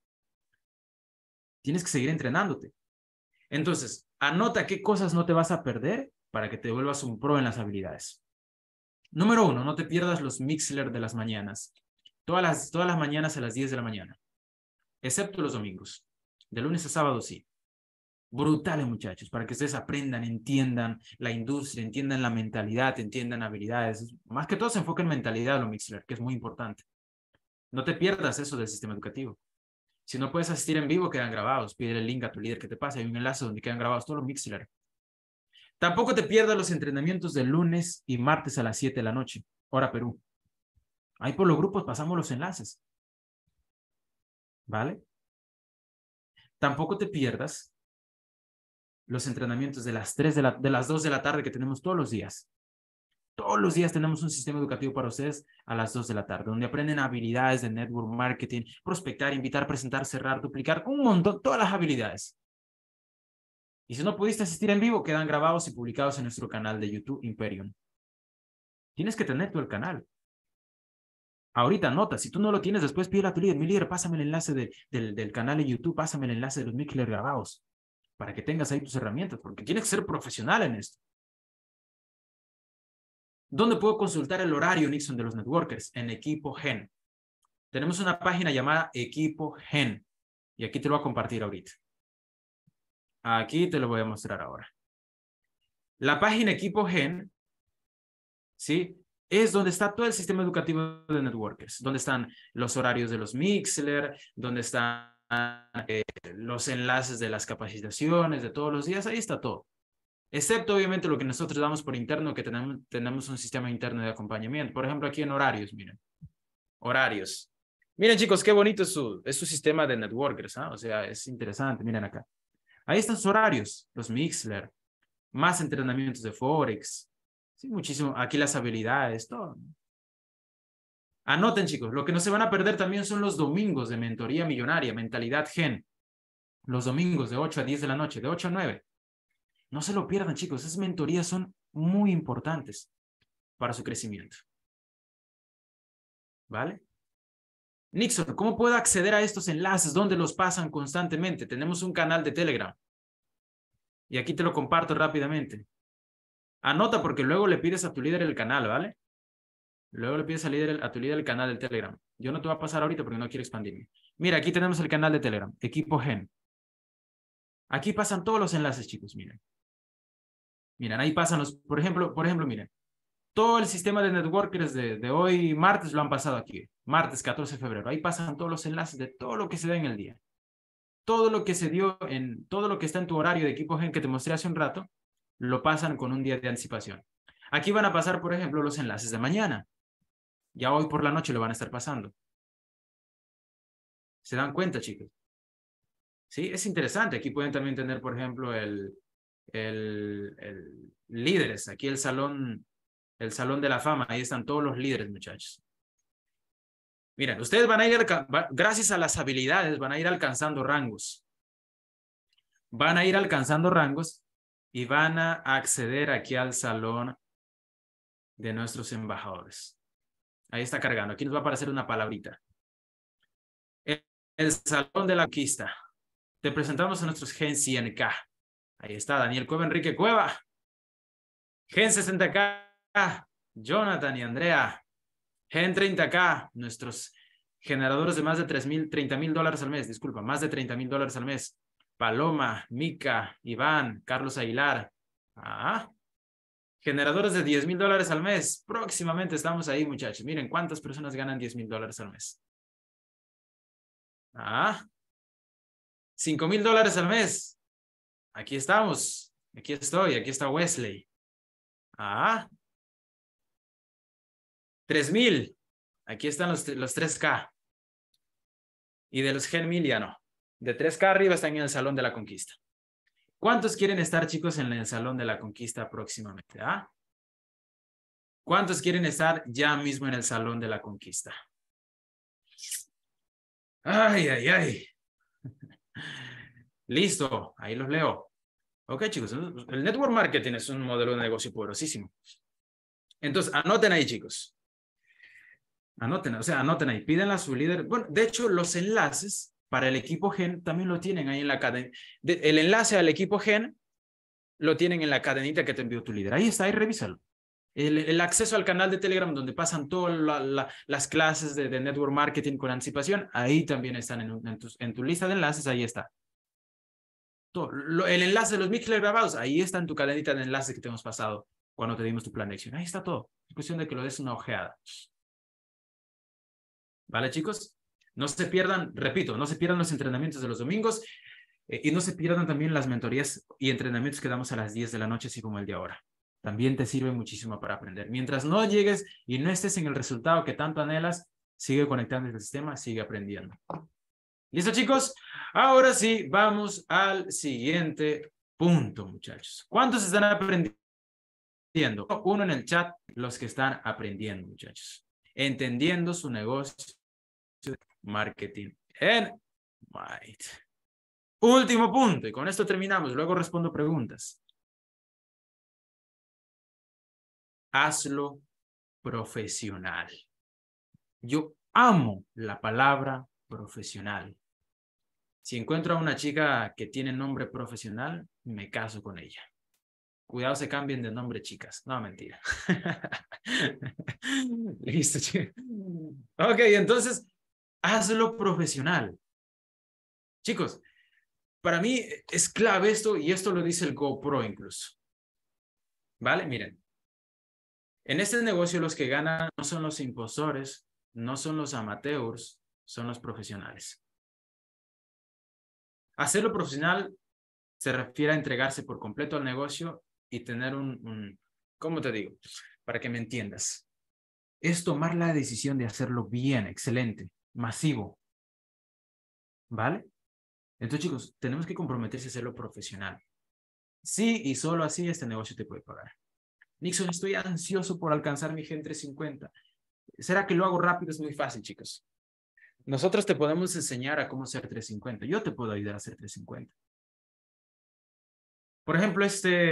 A: Tienes que seguir entrenándote. Entonces, anota qué cosas no te vas a perder para que te vuelvas un pro en las habilidades. Número uno, no te pierdas los Mixler de las mañanas. Todas las, todas las mañanas a las diez de la mañana. Excepto los domingos. De lunes a sábado, sí. Brutales, muchachos, para que ustedes aprendan, entiendan la industria, entiendan la mentalidad, entiendan habilidades. Más que todo se enfoca en mentalidad, lo Mixler, que es muy importante. No te pierdas eso del sistema educativo. Si no puedes asistir en vivo, quedan grabados. Pide el link a tu líder que te pase. Hay un enlace donde quedan grabados todos los Mixler. Tampoco te pierdas los entrenamientos de lunes y martes a las siete de la noche, hora Perú. Ahí por los grupos pasamos los enlaces. ¿Vale? Tampoco te pierdas los entrenamientos de las, tres de, la, de las dos de la tarde que tenemos todos los días. Todos los días tenemos un sistema educativo para ustedes a las dos de la tarde, donde aprenden habilidades de network marketing, prospectar, invitar, presentar, cerrar, duplicar, un montón, todas las habilidades. Y si no pudiste asistir en vivo, quedan grabados y publicados en nuestro canal de YouTube Imperium. Tienes que tener tú el canal. Ahorita nota, si tú no lo tienes, después pide a tu líder, mi líder, pásame el enlace de, del, del canal de YouTube, pásame el enlace de los Mixler grabados, para que tengas ahí tus herramientas, porque tienes que ser profesional en esto. ¿Dónde puedo consultar el horario, Nixon, de los networkers? En Equipo Gen. Tenemos una página llamada Equipo Gen, y aquí te lo voy a compartir ahorita. Aquí te lo voy a mostrar ahora. La página Equipo Gen, ¿sí?, es donde está todo el sistema educativo de networkers, donde están los horarios de los Mixler, donde están eh, los enlaces de las capacitaciones de todos los días, ahí está todo. Excepto obviamente lo que nosotros damos por interno, que tenemos, tenemos un sistema interno de acompañamiento. Por ejemplo, aquí en horarios, miren. Horarios. Miren, chicos, qué bonito es su, es su sistema de networkers, ¿eh? O sea, es interesante, miren acá. Ahí están sus horarios, los Mixler, más entrenamientos de Forex. Sí, muchísimo. Aquí las habilidades, todo. Anoten, chicos, lo que no se van a perder también son los domingos de mentoría millonaria, mentalidad gen. Los domingos de ocho a diez de la noche, de ocho a nueve. No se lo pierdan, chicos. Esas mentorías son muy importantes para su crecimiento. ¿Vale? Nixon, ¿cómo puedo acceder a estos enlaces? ¿Dónde los pasan constantemente? Tenemos un canal de Telegram. Y aquí te lo comparto rápidamente. Anota porque luego le pides a tu líder el canal, ¿vale? Luego le pides a, líder, a tu líder el canal del Telegram. Yo no te voy a pasar ahorita porque no quiero expandirme. Mira, aquí tenemos el canal de Telegram, Equipo Gen. Aquí pasan todos los enlaces, chicos, miren. Miren, ahí pasan los, por ejemplo, por ejemplo, miren. Todo el sistema de networkers de, de hoy, martes, lo han pasado aquí. Martes, catorce de febrero. Ahí pasan todos los enlaces de todo lo que se da en el día. Todo lo que se dio en, todo lo que está en tu horario de Equipo Gen que te mostré hace un rato, lo pasan con un día de anticipación. Aquí van a pasar, por ejemplo, los enlaces de mañana. Ya hoy por la noche lo van a estar pasando. ¿Se dan cuenta, chicos? Sí, es interesante. Aquí pueden también tener, por ejemplo, el, el, el líderes. Aquí el salón, el salón de la fama. Ahí están todos los líderes, muchachos. Miren, ustedes van a ir, gracias a las habilidades, van a ir alcanzando rangos. Van a ir alcanzando rangos y van a acceder aquí al salón de nuestros embajadores. Ahí está cargando. Aquí nos va a aparecer una palabrita. el Salón de la Conquista. Te presentamos a nuestros Gen cien K. Ahí está Daniel Cueva, Enrique Cueva. Gen sesenta K, Jonathan y Andrea. Gen treinta K, nuestros generadores de más de tres mil, treinta mil dólares al mes, disculpa, más de treinta mil dólares al mes. Paloma, Mica, Iván, Carlos Aguilar. Ah, generadores de diez mil dólares al mes. Próximamente estamos ahí, muchachos. Miren cuántas personas ganan diez mil dólares al mes. Ah, cinco mil dólares al mes. Aquí estamos. Aquí estoy. Aquí está Wesley. Ah, tres mil. Aquí están los, los tres K. Y de los Gen mil ya no. De tres K arriba están en el Salón de la Conquista. ¿Cuántos quieren estar, chicos, en el Salón de la Conquista próximamente? ¿Ah? ¿Cuántos quieren estar ya mismo en el Salón de la Conquista? Ay, ay, ay. Listo, ahí los leo. Ok, chicos, el network marketing es un modelo de negocio poderosísimo. Entonces, anoten ahí, chicos. Anoten, o sea, anoten ahí, pídenle a su líder. Bueno, de hecho, los enlaces para el equipo Gen también lo tienen ahí en la cadena. El enlace al equipo Gen lo tienen en la cadenita que te envió tu líder. Ahí está, ahí revísalo. El, el acceso al canal de Telegram donde pasan todas la, la, las clases de, de network marketing con anticipación, ahí también están en, en, tu, en tu lista de enlaces, ahí está. Todo, lo, el enlace de los mixler grabados, ahí está en tu cadenita de enlaces que te hemos pasado cuando te dimos tu plan de acción. Ahí está todo. Es cuestión de que lo des una ojeada. ¿Vale, chicos? No se pierdan, repito, no se pierdan los entrenamientos de los domingos eh, y no se pierdan también las mentorías y entrenamientos que damos a las diez de la noche, así como el de ahora. También te sirve muchísimo para aprender. Mientras no llegues y no estés en el resultado que tanto anhelas, sigue conectando el sistema, sigue aprendiendo. ¿Listo, chicos? Ahora sí, vamos al siguiente punto, muchachos. ¿Cuántos están aprendiendo? Uno en el chat, los que están aprendiendo, muchachos. Entendiendo su negocio de marketing en Might. Último punto, y con esto terminamos. Luego respondo preguntas. Hazlo profesional. Yo amo la palabra profesional. Si encuentro a una chica que tiene nombre profesional, me caso con ella. Cuidado, se cambien de nombre, chicas. No, mentira. Listo, chicos. Ok, entonces, hazlo profesional. Chicos, para mí es clave esto, y esto lo dice el GoPro incluso. ¿Vale? Miren. En este negocio los que ganan no son los impostores, no son los amateurs, son los profesionales. Hacerlo profesional se refiere a entregarse por completo al negocio y tener un, un, ¿cómo te digo? Para que me entiendas. Es tomar la decisión de hacerlo bien, excelente, masivo. ¿Vale? Entonces, chicos, tenemos que comprometerse a hacerlo profesional. Sí, y solo así este negocio te puede pagar. Nixon, estoy ansioso por alcanzar mi Gen trescientos cincuenta. ¿Será que lo hago rápido? Es muy fácil, chicos. Nosotros te podemos enseñar a cómo hacer trescientos cincuenta. Yo te puedo ayudar a hacer trescientos cincuenta. Por ejemplo, este...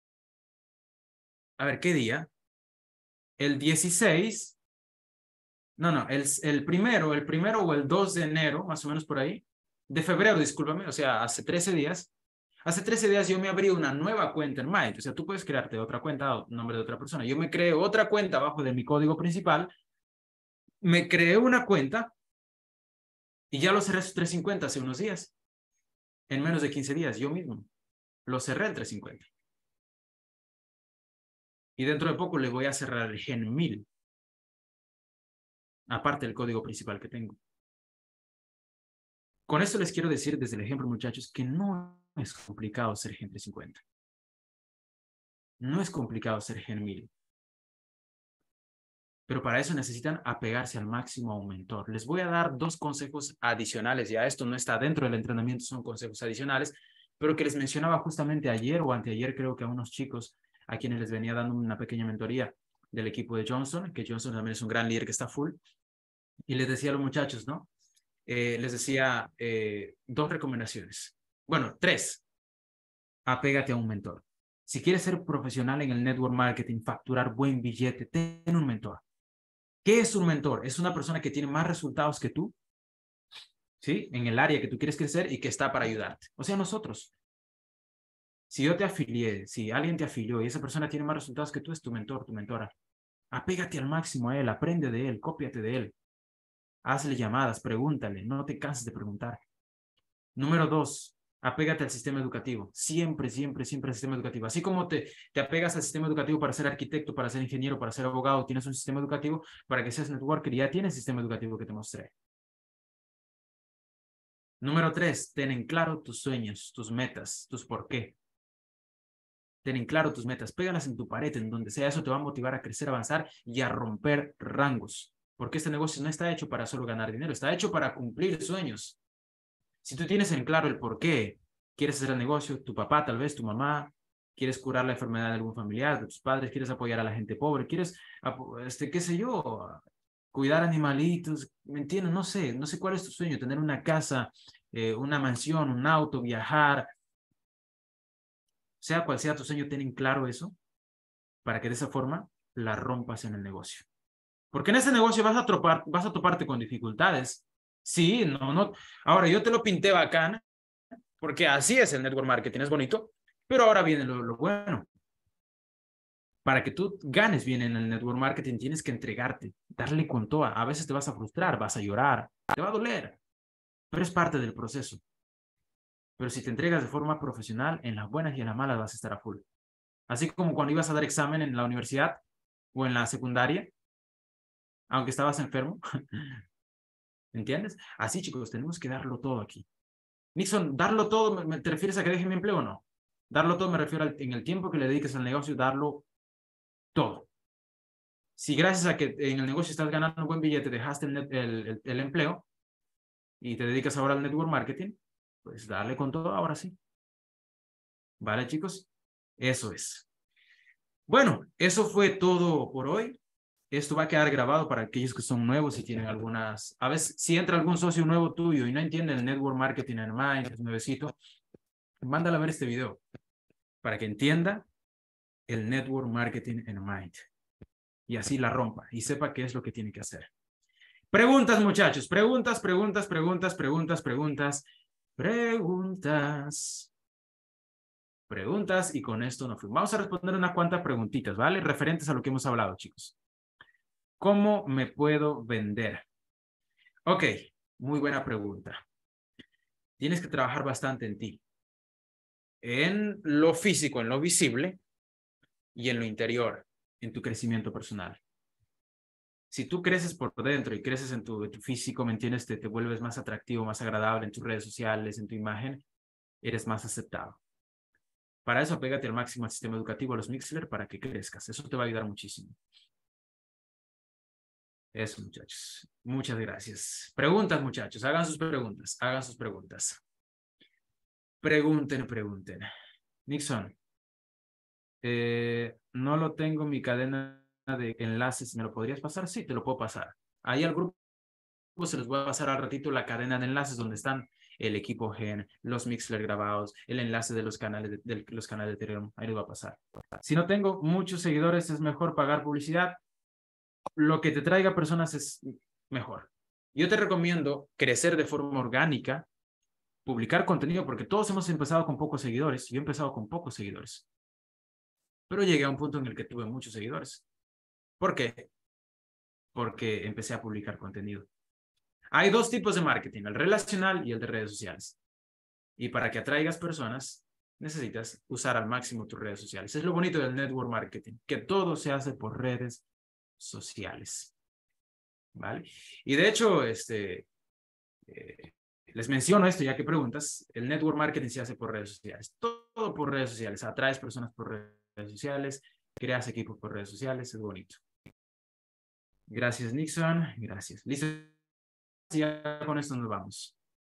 A: A ver, ¿qué día? El dieciséis... No, no, el, el primero, el primero o el dos de enero, más o menos por ahí. De febrero, discúlpame, o sea, hace trece días. Hace trece días yo me abrí una nueva cuenta en Might. O sea, tú puedes crearte otra cuenta a nombre de otra persona. Yo me creé otra cuenta abajo de mi código principal. Me creé una cuenta y ya lo cerré trescientos cincuenta hace unos días. En menos de quince días, yo mismo. Lo cerré el trescientos cincuenta. Y dentro de poco le voy a cerrar el Gen mil. Aparte del código principal que tengo. Con esto les quiero decir desde el ejemplo, muchachos, que no es complicado ser Gen trescientos cincuenta. No es complicado ser Gen mil. Pero para eso necesitan apegarse al máximo a un mentor. Les voy a dar dos consejos adicionales. Ya esto no está dentro del entrenamiento, son consejos adicionales, pero que les mencionaba justamente ayer o anteayer, creo que a unos chicos a quienes les venía dando una pequeña mentoría del equipo de Johnson, que Johnson también es un gran líder que está full. Y les decía a los muchachos, ¿no? Eh, les decía eh, dos recomendaciones. Bueno, tres. Apégate a un mentor. Si quieres ser profesional en el network marketing, facturar buen billete, ten un mentor. ¿Qué es un mentor? Es una persona que tiene más resultados que tú. ¿sí? En el área que tú quieres crecer y que está para ayudarte. O sea, nosotros. Si yo te afilié, si alguien te afilió y esa persona tiene más resultados que tú, es tu mentor, tu mentora. Apégate al máximo a él, aprende de él, cópiate de él. Hazle llamadas, pregúntale, no te canses de preguntar. Número dos, apégate al sistema educativo. Siempre, siempre, siempre al sistema educativo. Así como te, te apegas al sistema educativo para ser arquitecto, para ser ingeniero, para ser abogado, tienes un sistema educativo, para que seas networker, ya tienes el sistema educativo que te mostré. Número tres, ten en claro tus sueños, tus metas, tus por qué. Ten en claro tus metas, pégalas en tu pared, en donde sea. Eso te va a motivar a crecer, avanzar y a romper rangos. Porque este negocio no está hecho para solo ganar dinero, está hecho para cumplir sueños. Si tú tienes en claro el por qué quieres hacer el negocio, tu papá, tal vez tu mamá, quieres curar la enfermedad de algún familiar, de tus padres, quieres apoyar a la gente pobre, quieres, este, qué sé yo, cuidar animalitos, ¿me entiendes? No sé, no sé cuál es tu sueño, tener una casa, eh, una mansión, un auto, viajar, sea cual sea tu sueño, ten en claro eso para que de esa forma la rompas en el negocio. Porque en ese negocio vas a, tropar, vas a toparte con dificultades. Sí, no, no. Ahora, yo te lo pinté bacán, porque así es el network marketing, es bonito, pero ahora viene lo, lo bueno. Para que tú ganes bien en el network marketing, tienes que entregarte, darle con toda. A veces te vas a frustrar, vas a llorar, te va a doler, pero es parte del proceso. Pero si te entregas de forma profesional, en las buenas y en las malas vas a estar a full. Así como cuando ibas a dar examen en la universidad o en la secundaria, aunque estabas enfermo. ¿Entiendes? Así, chicos, tenemos que darlo todo aquí. Nixon, darlo todo, ¿me, ¿te refieres a que deje mi empleo o no? Darlo todo me refiero al, en el tiempo que le dediques al negocio, darlo todo. Si gracias a que en el negocio estás ganando un buen billete, dejaste el, net, el, el, el empleo y te dedicas ahora al network marketing, pues darle con todo ahora sí. ¿Vale, chicos? Eso es. Bueno, eso fue todo por hoy. Esto va a quedar grabado para aquellos que son nuevos y tienen algunas... A veces, si entra algún socio nuevo tuyo y no entiende el network marketing en Mind, es nuevecito, mándale a ver este video para que entienda el network marketing en Mind. Y así la rompa y sepa qué es lo que tiene que hacer. Preguntas, muchachos. Preguntas, preguntas, preguntas, preguntas, preguntas, preguntas. Preguntas y con esto nos fuimos. Vamos a responder unas cuantas preguntitas, ¿vale? Referentes a lo que hemos hablado, chicos. ¿Cómo me puedo vender? Ok, muy buena pregunta. Tienes que trabajar bastante en ti. En lo físico, en lo visible y en lo interior, en tu crecimiento personal. Si tú creces por dentro y creces en tu, en tu físico, ¿me entiendes? Te, te vuelves más atractivo, más agradable en tus redes sociales, en tu imagen, eres más aceptado. Para eso, apégate al máximo al sistema educativo, a los Mixler, para que crezcas. Eso te va a ayudar muchísimo. Eso, muchachos. Muchas gracias. Preguntas, muchachos. Hagan sus preguntas. Hagan sus preguntas. Pregunten, pregunten. Nixon, eh, no lo tengo en mi cadena de enlaces. ¿Me lo podrías pasar? Sí, te lo puedo pasar. Ahí al grupo se les voy a pasar al ratito la cadena de enlaces donde están el equipo Gen, los Mixler grabados, el enlace de los canales de, de los canales de Telegram. Ahí les va a pasar. Si no tengo muchos seguidores, es mejor pagar publicidad. Lo que te traiga personas es mejor. Yo te recomiendo crecer de forma orgánica, publicar contenido, porque todos hemos empezado con pocos seguidores. Yo he empezado con pocos seguidores. Pero llegué a un punto en el que tuve muchos seguidores. ¿Por qué? Porque empecé a publicar contenido. Hay dos tipos de marketing, el relacional y el de redes sociales. Y para que atraigas personas, necesitas usar al máximo tus redes sociales. Es lo bonito del network marketing, que todo se hace por redes sociales. ¿Vale? Y de hecho, este, eh, les menciono esto ya que preguntas, el network marketing se hace por redes sociales. Todo por redes sociales. Atraes personas por redes sociales, creas equipos por redes sociales, es bonito. Gracias, Nixon. Gracias. Listo. Ya con esto nos vamos.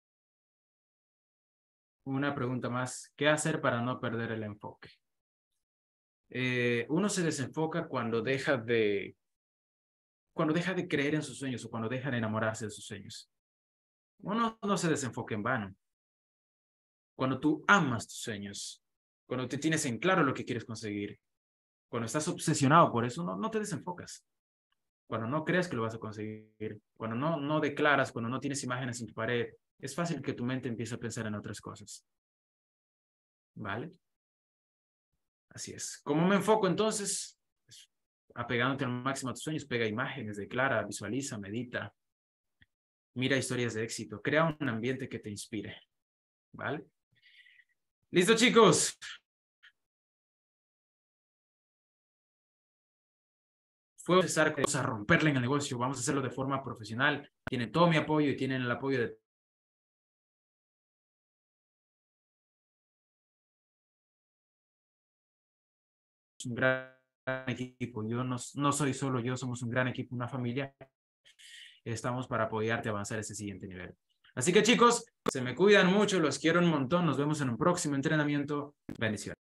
A: Una pregunta más. ¿Qué hacer para no perder el enfoque? Eh, uno se desenfoca cuando deja de cuando deja de creer en sus sueños o cuando deja de enamorarse de sus sueños. Uno no se desenfoca en vano. Cuando tú amas tus sueños, cuando te tienes en claro lo que quieres conseguir, cuando estás obsesionado por eso, no, no te desenfocas. Cuando no crees que lo vas a conseguir, cuando no, no declaras, cuando no tienes imágenes en tu pared, es fácil que tu mente empiece a pensar en otras cosas. ¿Vale? Así es. ¿Cómo me enfoco entonces? Pues, apegándote al máximo a tus sueños, pega imágenes, declara, visualiza, medita. Mira historias de éxito. Crea un ambiente que te inspire. ¿Vale? ¿Listo, chicos? Fue empezar a romperle en el negocio. Vamos a hacerlo de forma profesional. Tienen todo mi apoyo y tienen el apoyo de un gran equipo. Yo no, no soy solo yo, somos un gran equipo, una familia. Estamos para apoyarte a avanzar a ese siguiente nivel. Así que chicos, se me cuidan mucho, los quiero un montón. Nos vemos en un próximo entrenamiento. Bendiciones.